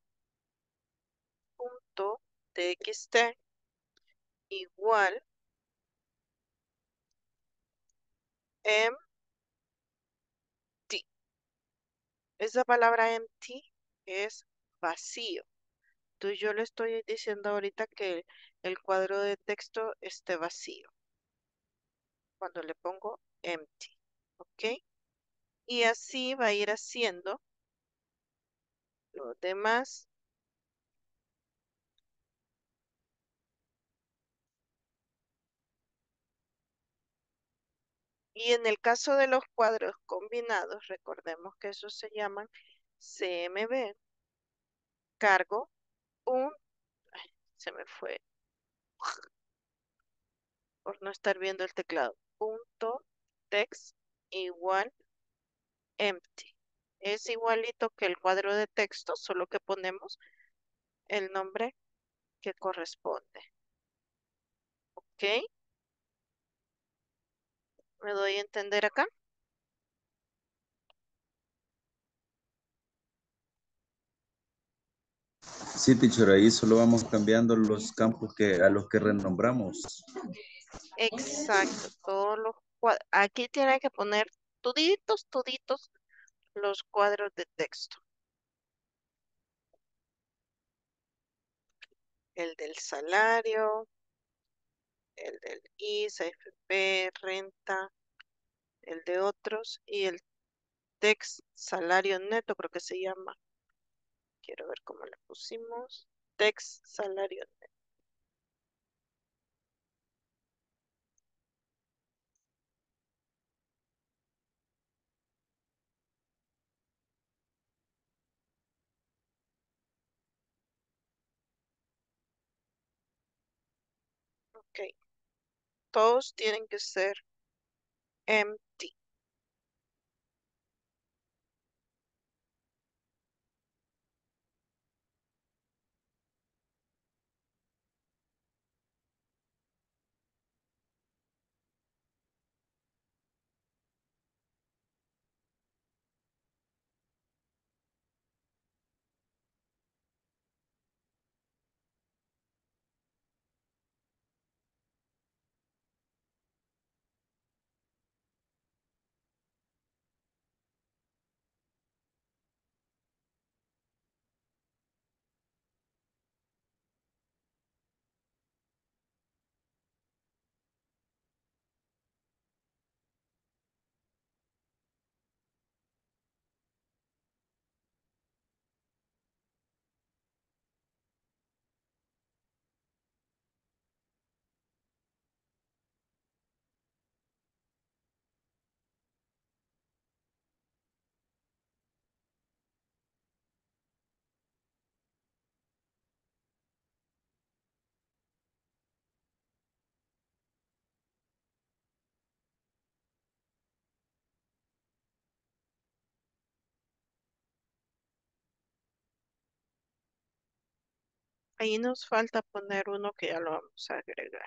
punto txt igual empty. Esa palabra empty es vacío. Entonces yo le estoy diciendo ahorita que el cuadro de texto esté vacío cuando le pongo empty. ¿Ok? Y así va a ir haciendo los demás. Y en el caso de los cuadros combinados, recordemos que esos se llaman CMB. Cargo un, ay, se me fue por no estar viendo el teclado. Punto text igual empty. Es igualito que el cuadro de texto, solo que ponemos el nombre que corresponde. ¿Ok? ¿Me doy a entender acá? Sí, teacher, ahí solo vamos cambiando los campos a los que renombramos. Exacto, todos los cuadros. Aquí tiene que poner toditos, toditos los cuadros de texto. El del salario, el del ISA, AFP, renta, el de otros y el text salario neto, creo que se llama. Quiero ver cómo le pusimos. Text salario neto. Ok, todos tienen que ser empty. Ahí nos falta poner uno que ya lo vamos a agregar.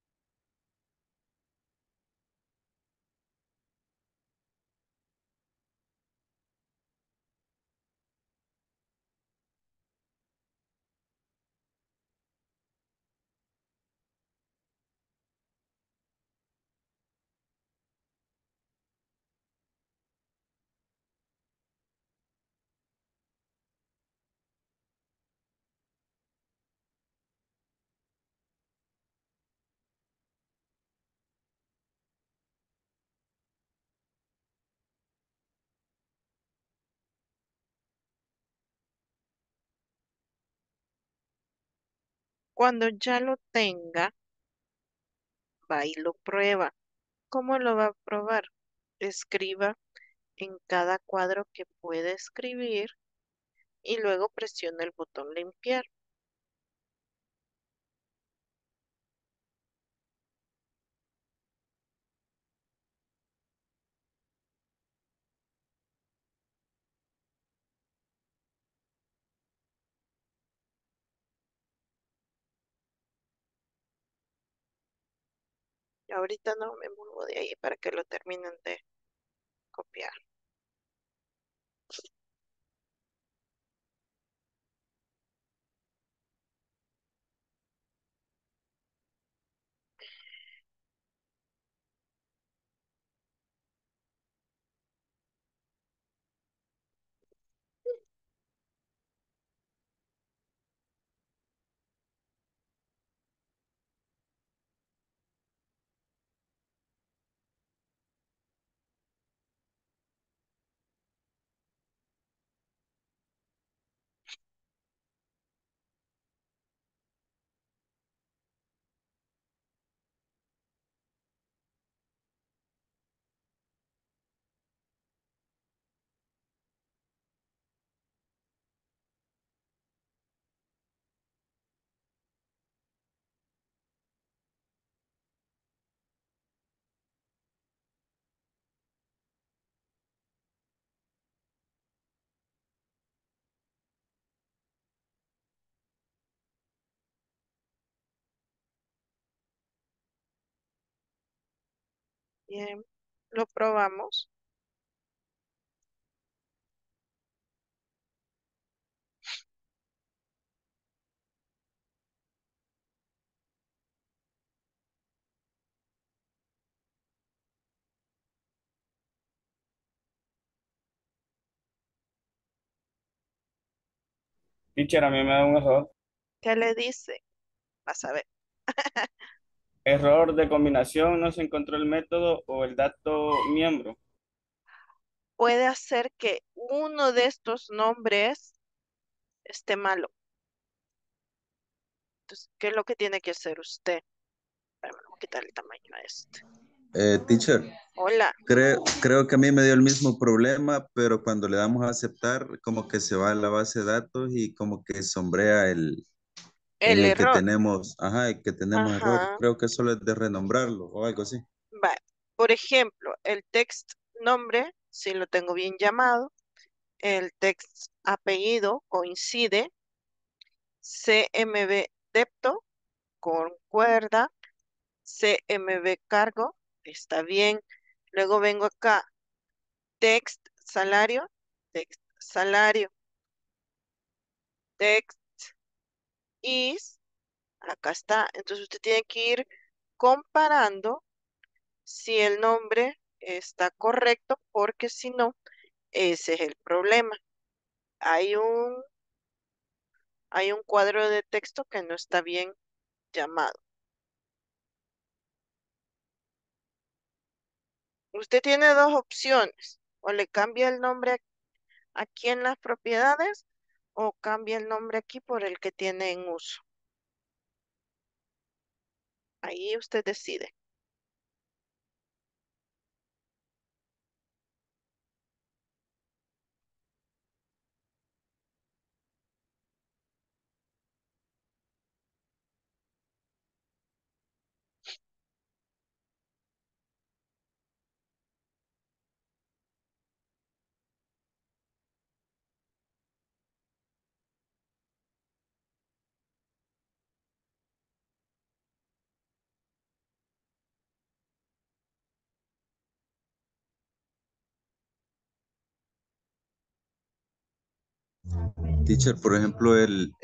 Cuando ya lo tenga, va y lo prueba. ¿Cómo lo va a probar? Escriba en cada cuadro que puede escribir y luego presiona el botón limpiar. Ahorita no me muevo de ahí para que lo terminen de copiar. Bien, lo probamos. Teacher, a mí me da un error. ¿Qué le dice? Vas a ver. Error de combinación, no se encontró el método o el dato miembro. Puede hacer que uno de estos nombres esté malo. Entonces, ¿qué es lo que tiene que hacer usted? Espérame, voy a quitar el tamaño a este. Teacher, Hola, creo que a mí me dio el mismo problema, pero cuando le damos a aceptar, como que se va a la base de datos y como que sombrea en el el que error. tenemos, ajá, el que tenemos error. Ajá. Creo que solo es de renombrarlo o algo así. Va. Por ejemplo, el text nombre, si lo tengo bien llamado, el text apellido coincide, CMB depto concuerda, CMB cargo está bien. Luego vengo acá, text salario, text is, acá está. Entonces usted tiene que ir comparando si el nombre está correcto, porque si no, ese es el problema. Hay un, hay un cuadro de texto que no está bien llamado. Usted tiene dos opciones. O le cambia el nombre aquí en las propiedades o cambia el nombre aquí por el que tiene en uso. Ahí usted decide. Teacher, por ejemplo,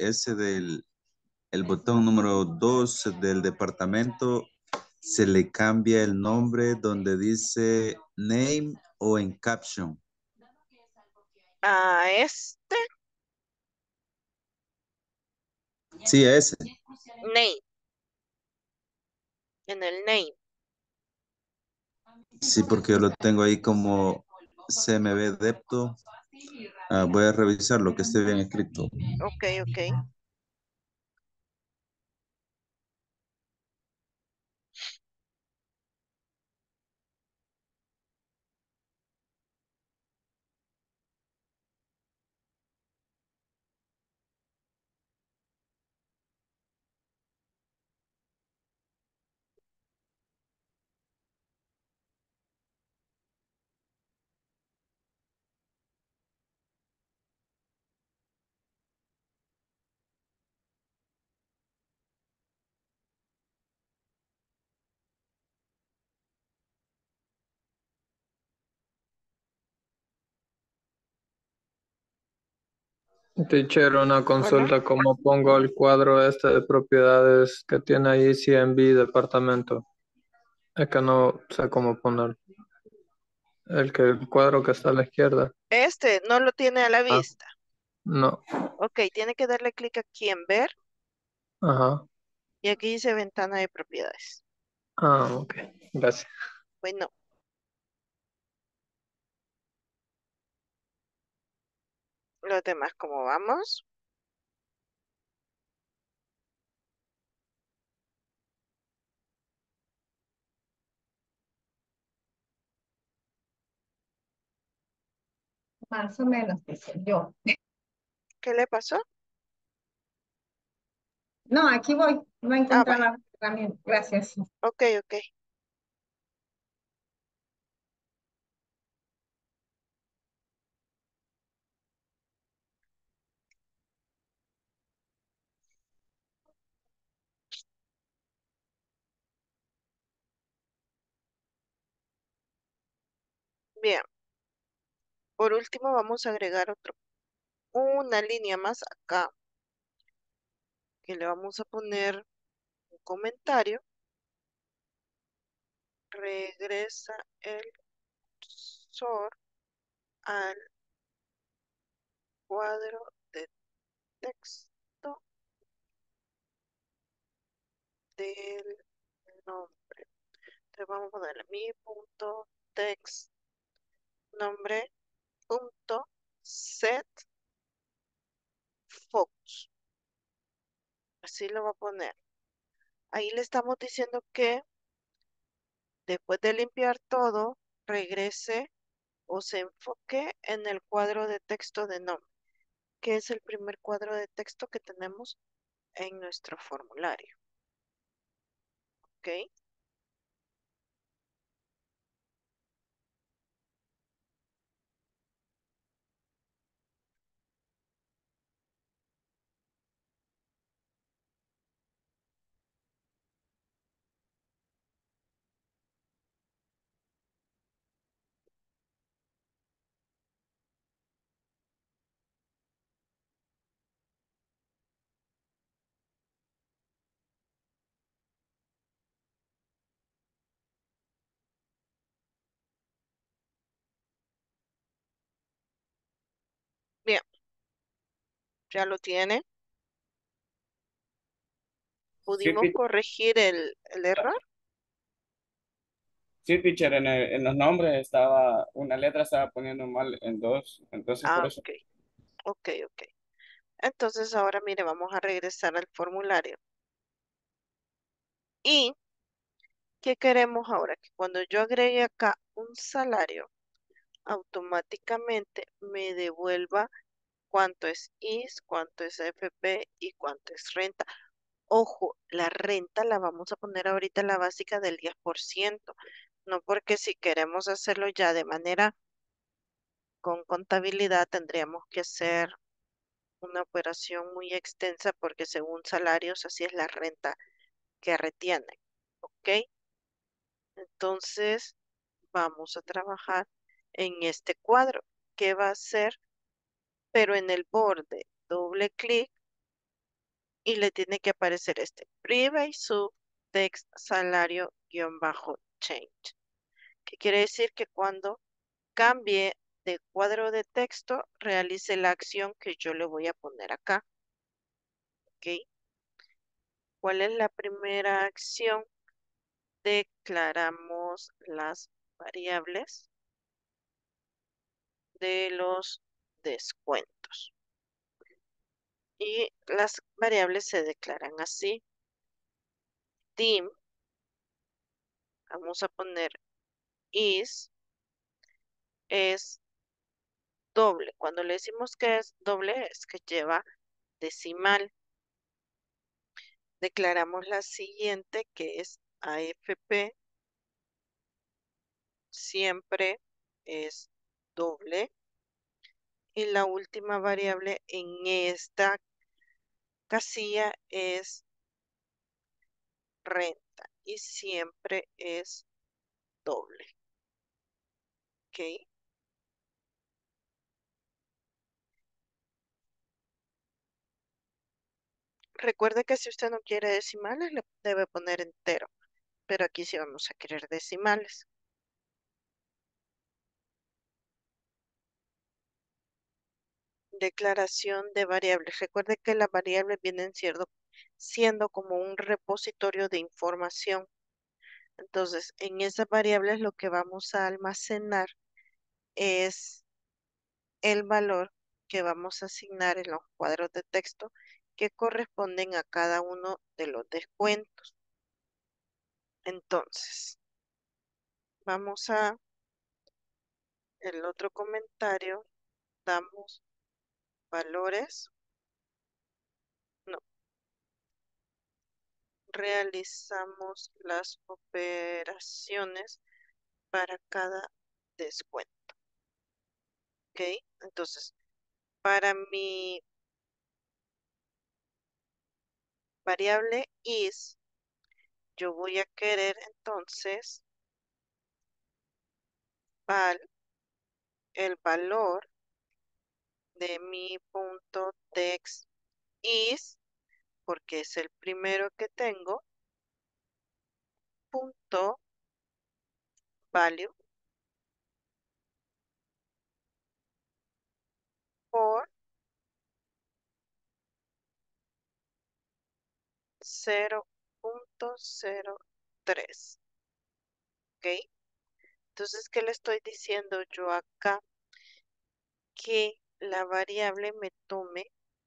el botón número 2 del departamento, se le cambia el nombre donde dice name o en caption. A este Sí, a ese. name, en el name. Sí, porque yo lo tengo ahí como CMB Depto. Voy a revisar lo que esté bien escrito. Ok, ok. Teacher, una Hola. consulta, ¿cómo pongo el cuadro este de propiedades que tiene ahí CMB departamento? Es que no sé cómo poner el cuadro que está a la izquierda. Este no lo tiene a la Ah, vista. no. Ok, tiene que darle clic aquí en ver Ajá. y aquí dice ventana de propiedades. Ah, ok. Gracias. Bueno, los demás, ¿cómo vamos? Más o menos, dice yo. ¿Qué le pasó? No, aquí voy. No Ah, encontrar vaya. la herramienta. Gracias. Ok, ok. Bien, por último vamos a agregar una línea más acá, que le vamos a poner un comentario. Regresa el cursor al cuadro de texto del nombre. Entonces vamos a ponerle mi punto text nombre punto set focus. Así lo va a poner. Ahí le estamos diciendo que después de limpiar todo, regrese o se enfoque en el cuadro de texto de nombre, que es el primer cuadro de texto que tenemos en nuestro formulario. ¿Ok? Bien, ya lo tiene. Sí, ¿Pudimos corregir el error? sí, teacher, en los nombres estaba, una letra estaba poniendo mal en dos, entonces por Ah, eso. ok, ok, ok. Entonces ahora mire, vamos a regresar al formulario. ¿Y qué queremos ahora? Que cuando yo agregue acá un salario, automáticamente me devuelva cuánto es IS, cuánto es FP y cuánto es renta. Ojo, la renta la vamos a poner ahorita la básica del 10%, no porque si queremos hacerlo ya de manera con contabilidad tendríamos que hacer una operación muy extensa porque según salarios así es la renta que retienen, ¿ok? Entonces vamos a trabajar en este cuadro que va a ser, pero en el borde, doble clic y le tiene que aparecer este private sub text salario guión bajo change, que quiere decir que cuando cambie de cuadro de texto realice la acción que yo le voy a poner acá, ¿ok? ¿Cuál es la primera acción? Declaramos las variables de los descuentos. Y las variables se declaran así. Dim, vamos a poner is, es doble. Cuando le decimos que es doble, es que lleva decimal. Declaramos la siguiente, que es AFP, siempre es doble. Y la última variable en esta casilla es renta y siempre es doble. ¿Ok? Recuerde que si usted no quiere decimales, le debe poner entero, pero aquí sí vamos a querer decimales. Declaración de variables. Recuerde que las variables vienen siendo como un repositorio de información. Entonces, en esas variables lo que vamos a almacenar es el valor que vamos a asignar en los cuadros de texto que corresponden a cada uno de los descuentos. Entonces, vamos a el otro comentario, damos valores, no, realizamos las operaciones para cada descuento, ¿ok? Entonces, para mi variable is, yo voy a querer entonces val el valor de mi punto text is, porque es el primero que tengo, punto value por 0.03. ¿Ok? Entonces, ¿qué le estoy diciendo yo acá? Que la variable me tome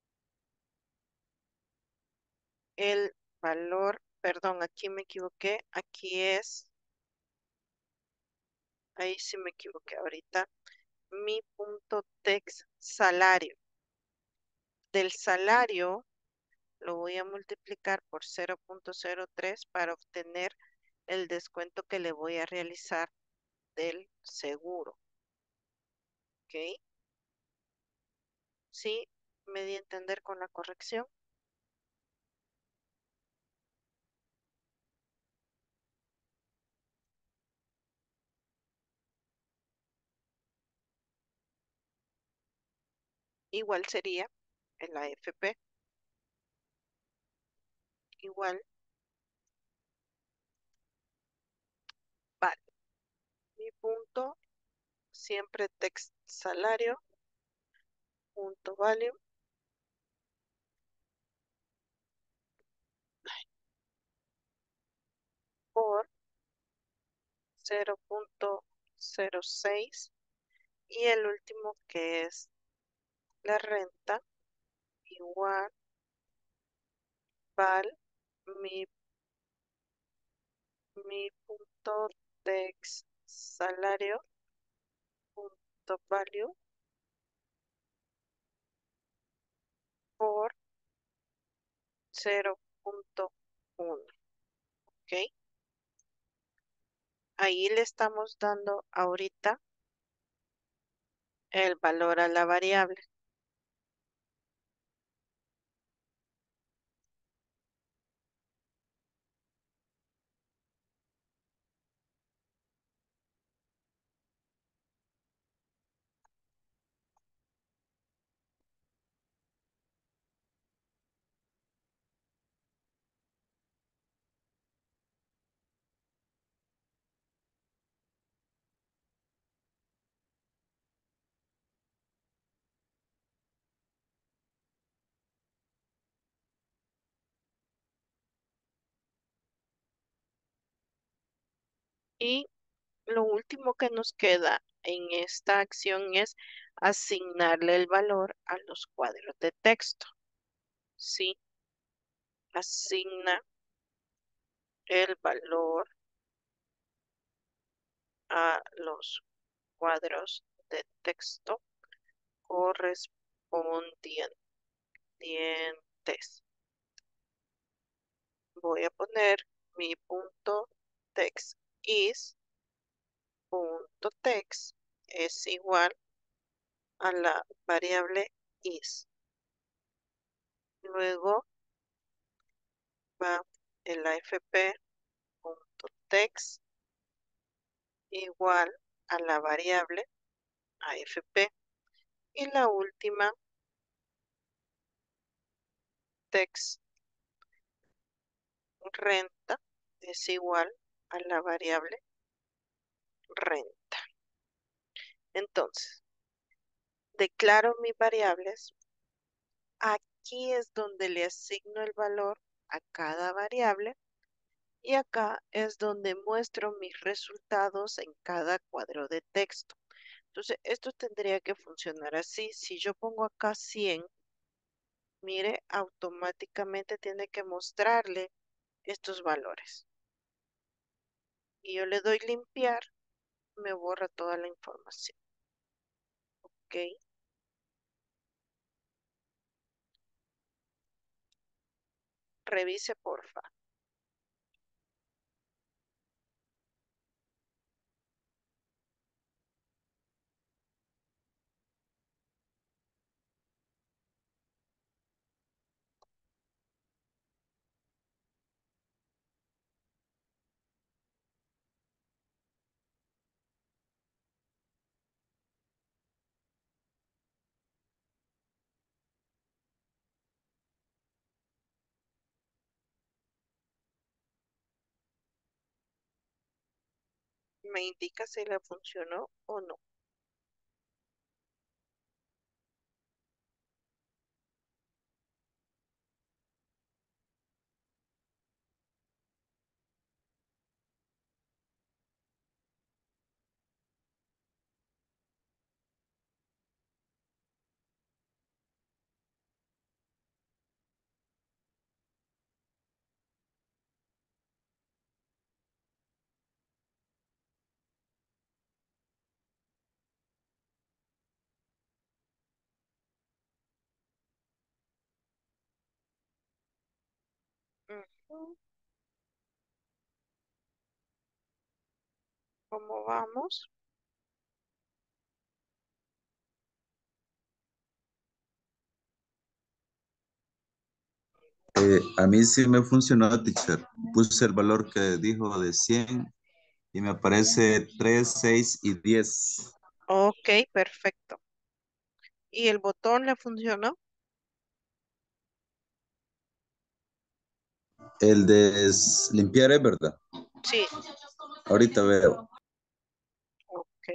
el valor, perdón, aquí me equivoqué, aquí es, ahí sí me equivoqué ahorita, mi punto text salario. Del salario lo voy a multiplicar por 0.03 para obtener el descuento que le voy a realizar del seguro. ¿Ok? ¿Sí? ¿Me di a entender con la corrección? Igual sería el AFP, igual, vale. Mi punto, siempre text salario, punto value, por 0.06 y el último que es la renta, igual, val, mi, mi punto text salario, punto value, por 0.1. ¿Ok? Ahí le estamos dando ahorita el valor a la variable. Y lo último que nos queda en esta acción es asignarle el valor a los cuadros de texto. ¿Sí? Asigna el valor a los cuadros de texto correspondientes. Voy a poner mi punto text is punto text es igual a la variable is. Luego va el AFP punto text igual a la variable AFP y la última text renta es igual a la variable renta. Entonces, declaro mis variables. Aquí es donde le asigno el valor a cada variable y acá es donde muestro mis resultados en cada cuadro de texto. Entonces, esto tendría que funcionar así. Si yo pongo acá 100, mire, automáticamente tiene que mostrarle estos valores. Y yo le doy limpiar, me borra toda la información. ¿Ok? Revise, porfa. me indica si le funcionó o no. Ujú. ¿Cómo vamos? A mí sí me funcionó, teacher. Puse el valor que dijo de 100 y me aparece 3, 6 y 10. Ok, perfecto. ¿Y el botón le funcionó? El de limpiar es verdad. Sí. Ahorita veo. Ok.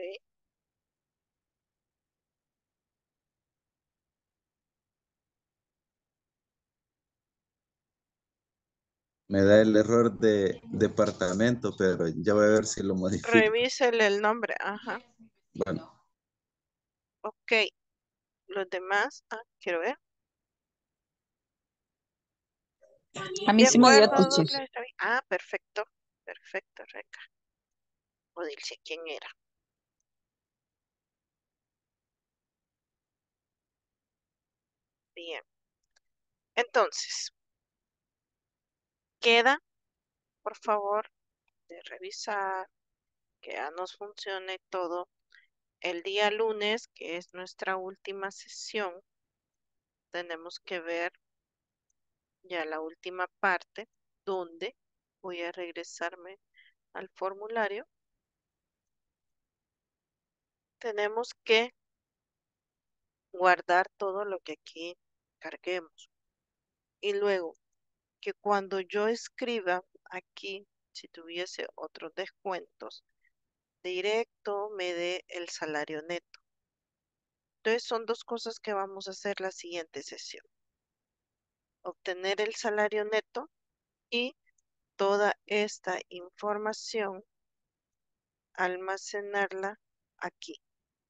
Me da el error de departamento, pero ya voy a ver si lo modifico. Revísele el nombre. Ajá. Bueno, Ok. Los demás. Quiero ver. A mí De sí me dio, acuerdo, teacher. Douglas. Está bien. Ah, perfecto. Perfecto, Reca. O dice quién era. Bien. Entonces, queda, por favor, de revisar que ya nos funcione todo. El día lunes, que es nuestra última sesión, tenemos que ver ya la última parte donde voy a regresarme al formulario. Tenemos que guardar todo lo que aquí carguemos. Y luego que cuando yo escriba aquí, si tuviese otros descuentos, directo me dé el salario neto. Entonces son dos cosas que vamos a hacer la siguiente sesión. Obtener el salario neto y toda esta información almacenarla aquí.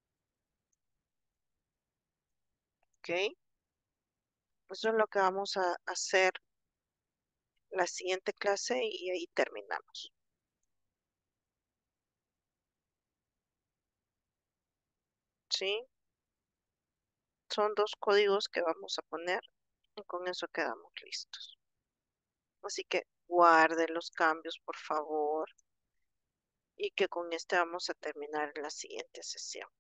¿Ok? Eso es lo que vamos a hacer la siguiente clase y ahí terminamos. ¿Sí? Son dos códigos que vamos a poner y con eso quedamos listos. Así que guarde los cambios, por favor, y que con este vamos a terminar la siguiente sesión.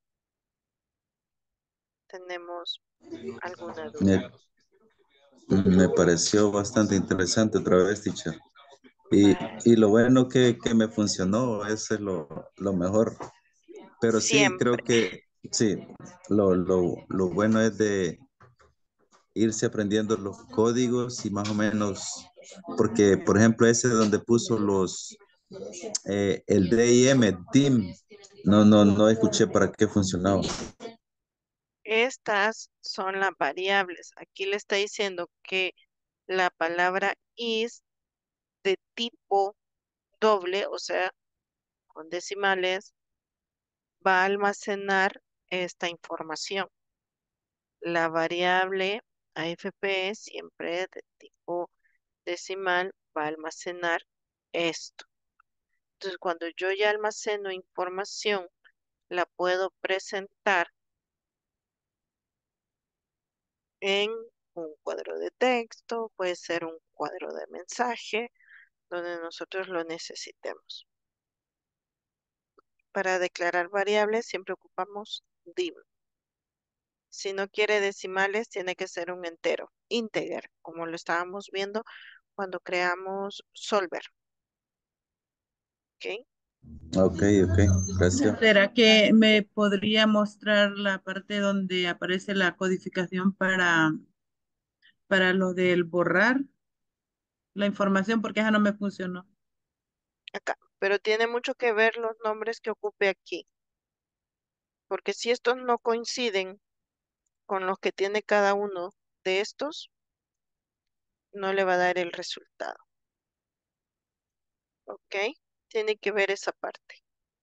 ¿Tenemos alguna duda? me pareció bastante interesante otra vez, teacher. Y lo bueno que me funcionó, eso es lo mejor. Pero sí, Siempre. creo que sí, lo bueno es de irse aprendiendo los códigos y más o menos, porque por ejemplo ese donde puso el DIM, DIM, no escuché para qué funcionaba. Estas son las variables. Aquí le está diciendo que la palabra is de tipo doble, o sea, con decimales, va a almacenar esta información. La variable AFP siempre de tipo decimal va a almacenar esto. Entonces, cuando yo ya almaceno información, la puedo presentar en un cuadro de texto, puede ser un cuadro de mensaje, donde nosotros lo necesitemos. Para declarar variables siempre ocupamos dim. Si no quiere decimales, tiene que ser un entero, integer, como lo estábamos viendo cuando creamos Solver. ¿Ok? Ok, gracias. ¿Será que me podría mostrar la parte donde aparece la codificación para lo del borrar la información? Porque esa no me funcionó. Acá. pero tiene mucho que ver los nombres que ocupe aquí, porque si estos no coinciden con los que tiene cada uno de estos, no le va a dar el resultado, ¿ok? Tiene que ver esa parte.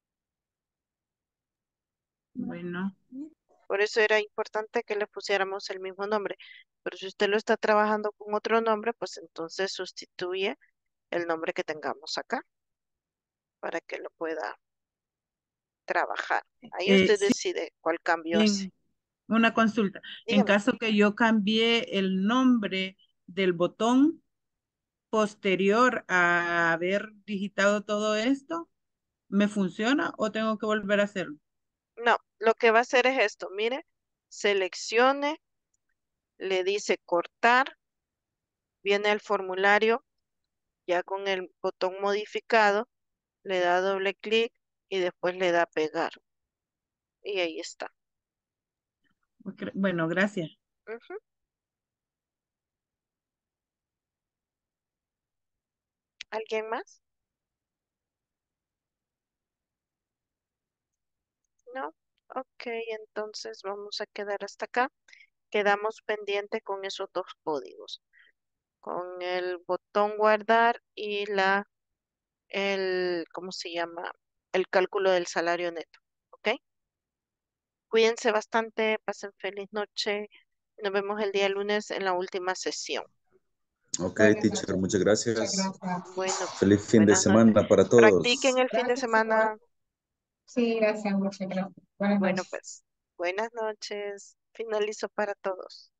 Bueno, Por eso era importante que le pusiéramos el mismo nombre. Pero si usted lo está trabajando con otro nombre, pues entonces sustituye el nombre que tengamos acá para que lo pueda trabajar. Ahí usted sí, decide cuál cambio hace. en una consulta. En Dígame. caso que yo cambie el nombre del botón posterior a haber digitado todo esto, ¿me funciona o tengo que volver a hacerlo? No, lo que va a hacer es esto. Mire, seleccione, le dice cortar, viene el formulario ya con el botón modificado, le da doble clic y después le da pegar. Y ahí está. Bueno, gracias. Ujú. ¿Alguien más? No. Ok, entonces vamos a quedar hasta acá. Quedamos pendiente con esos dos códigos, con el botón guardar y ¿cómo se llama? El cálculo del salario neto. ¿Ok? Cuídense bastante, pasen feliz noche. Nos vemos el día lunes en la última sesión. Ok, Buenas teacher, noches. muchas Muchas gracias. gracias. Bueno, Feliz fin de buenas noches. semana para Practiquen todos. el fin de Gracias, igual. semana. Sí, gracias, muchas gracias. Buenas Bueno, noches. pues, buenas noches. Finalizo para todos.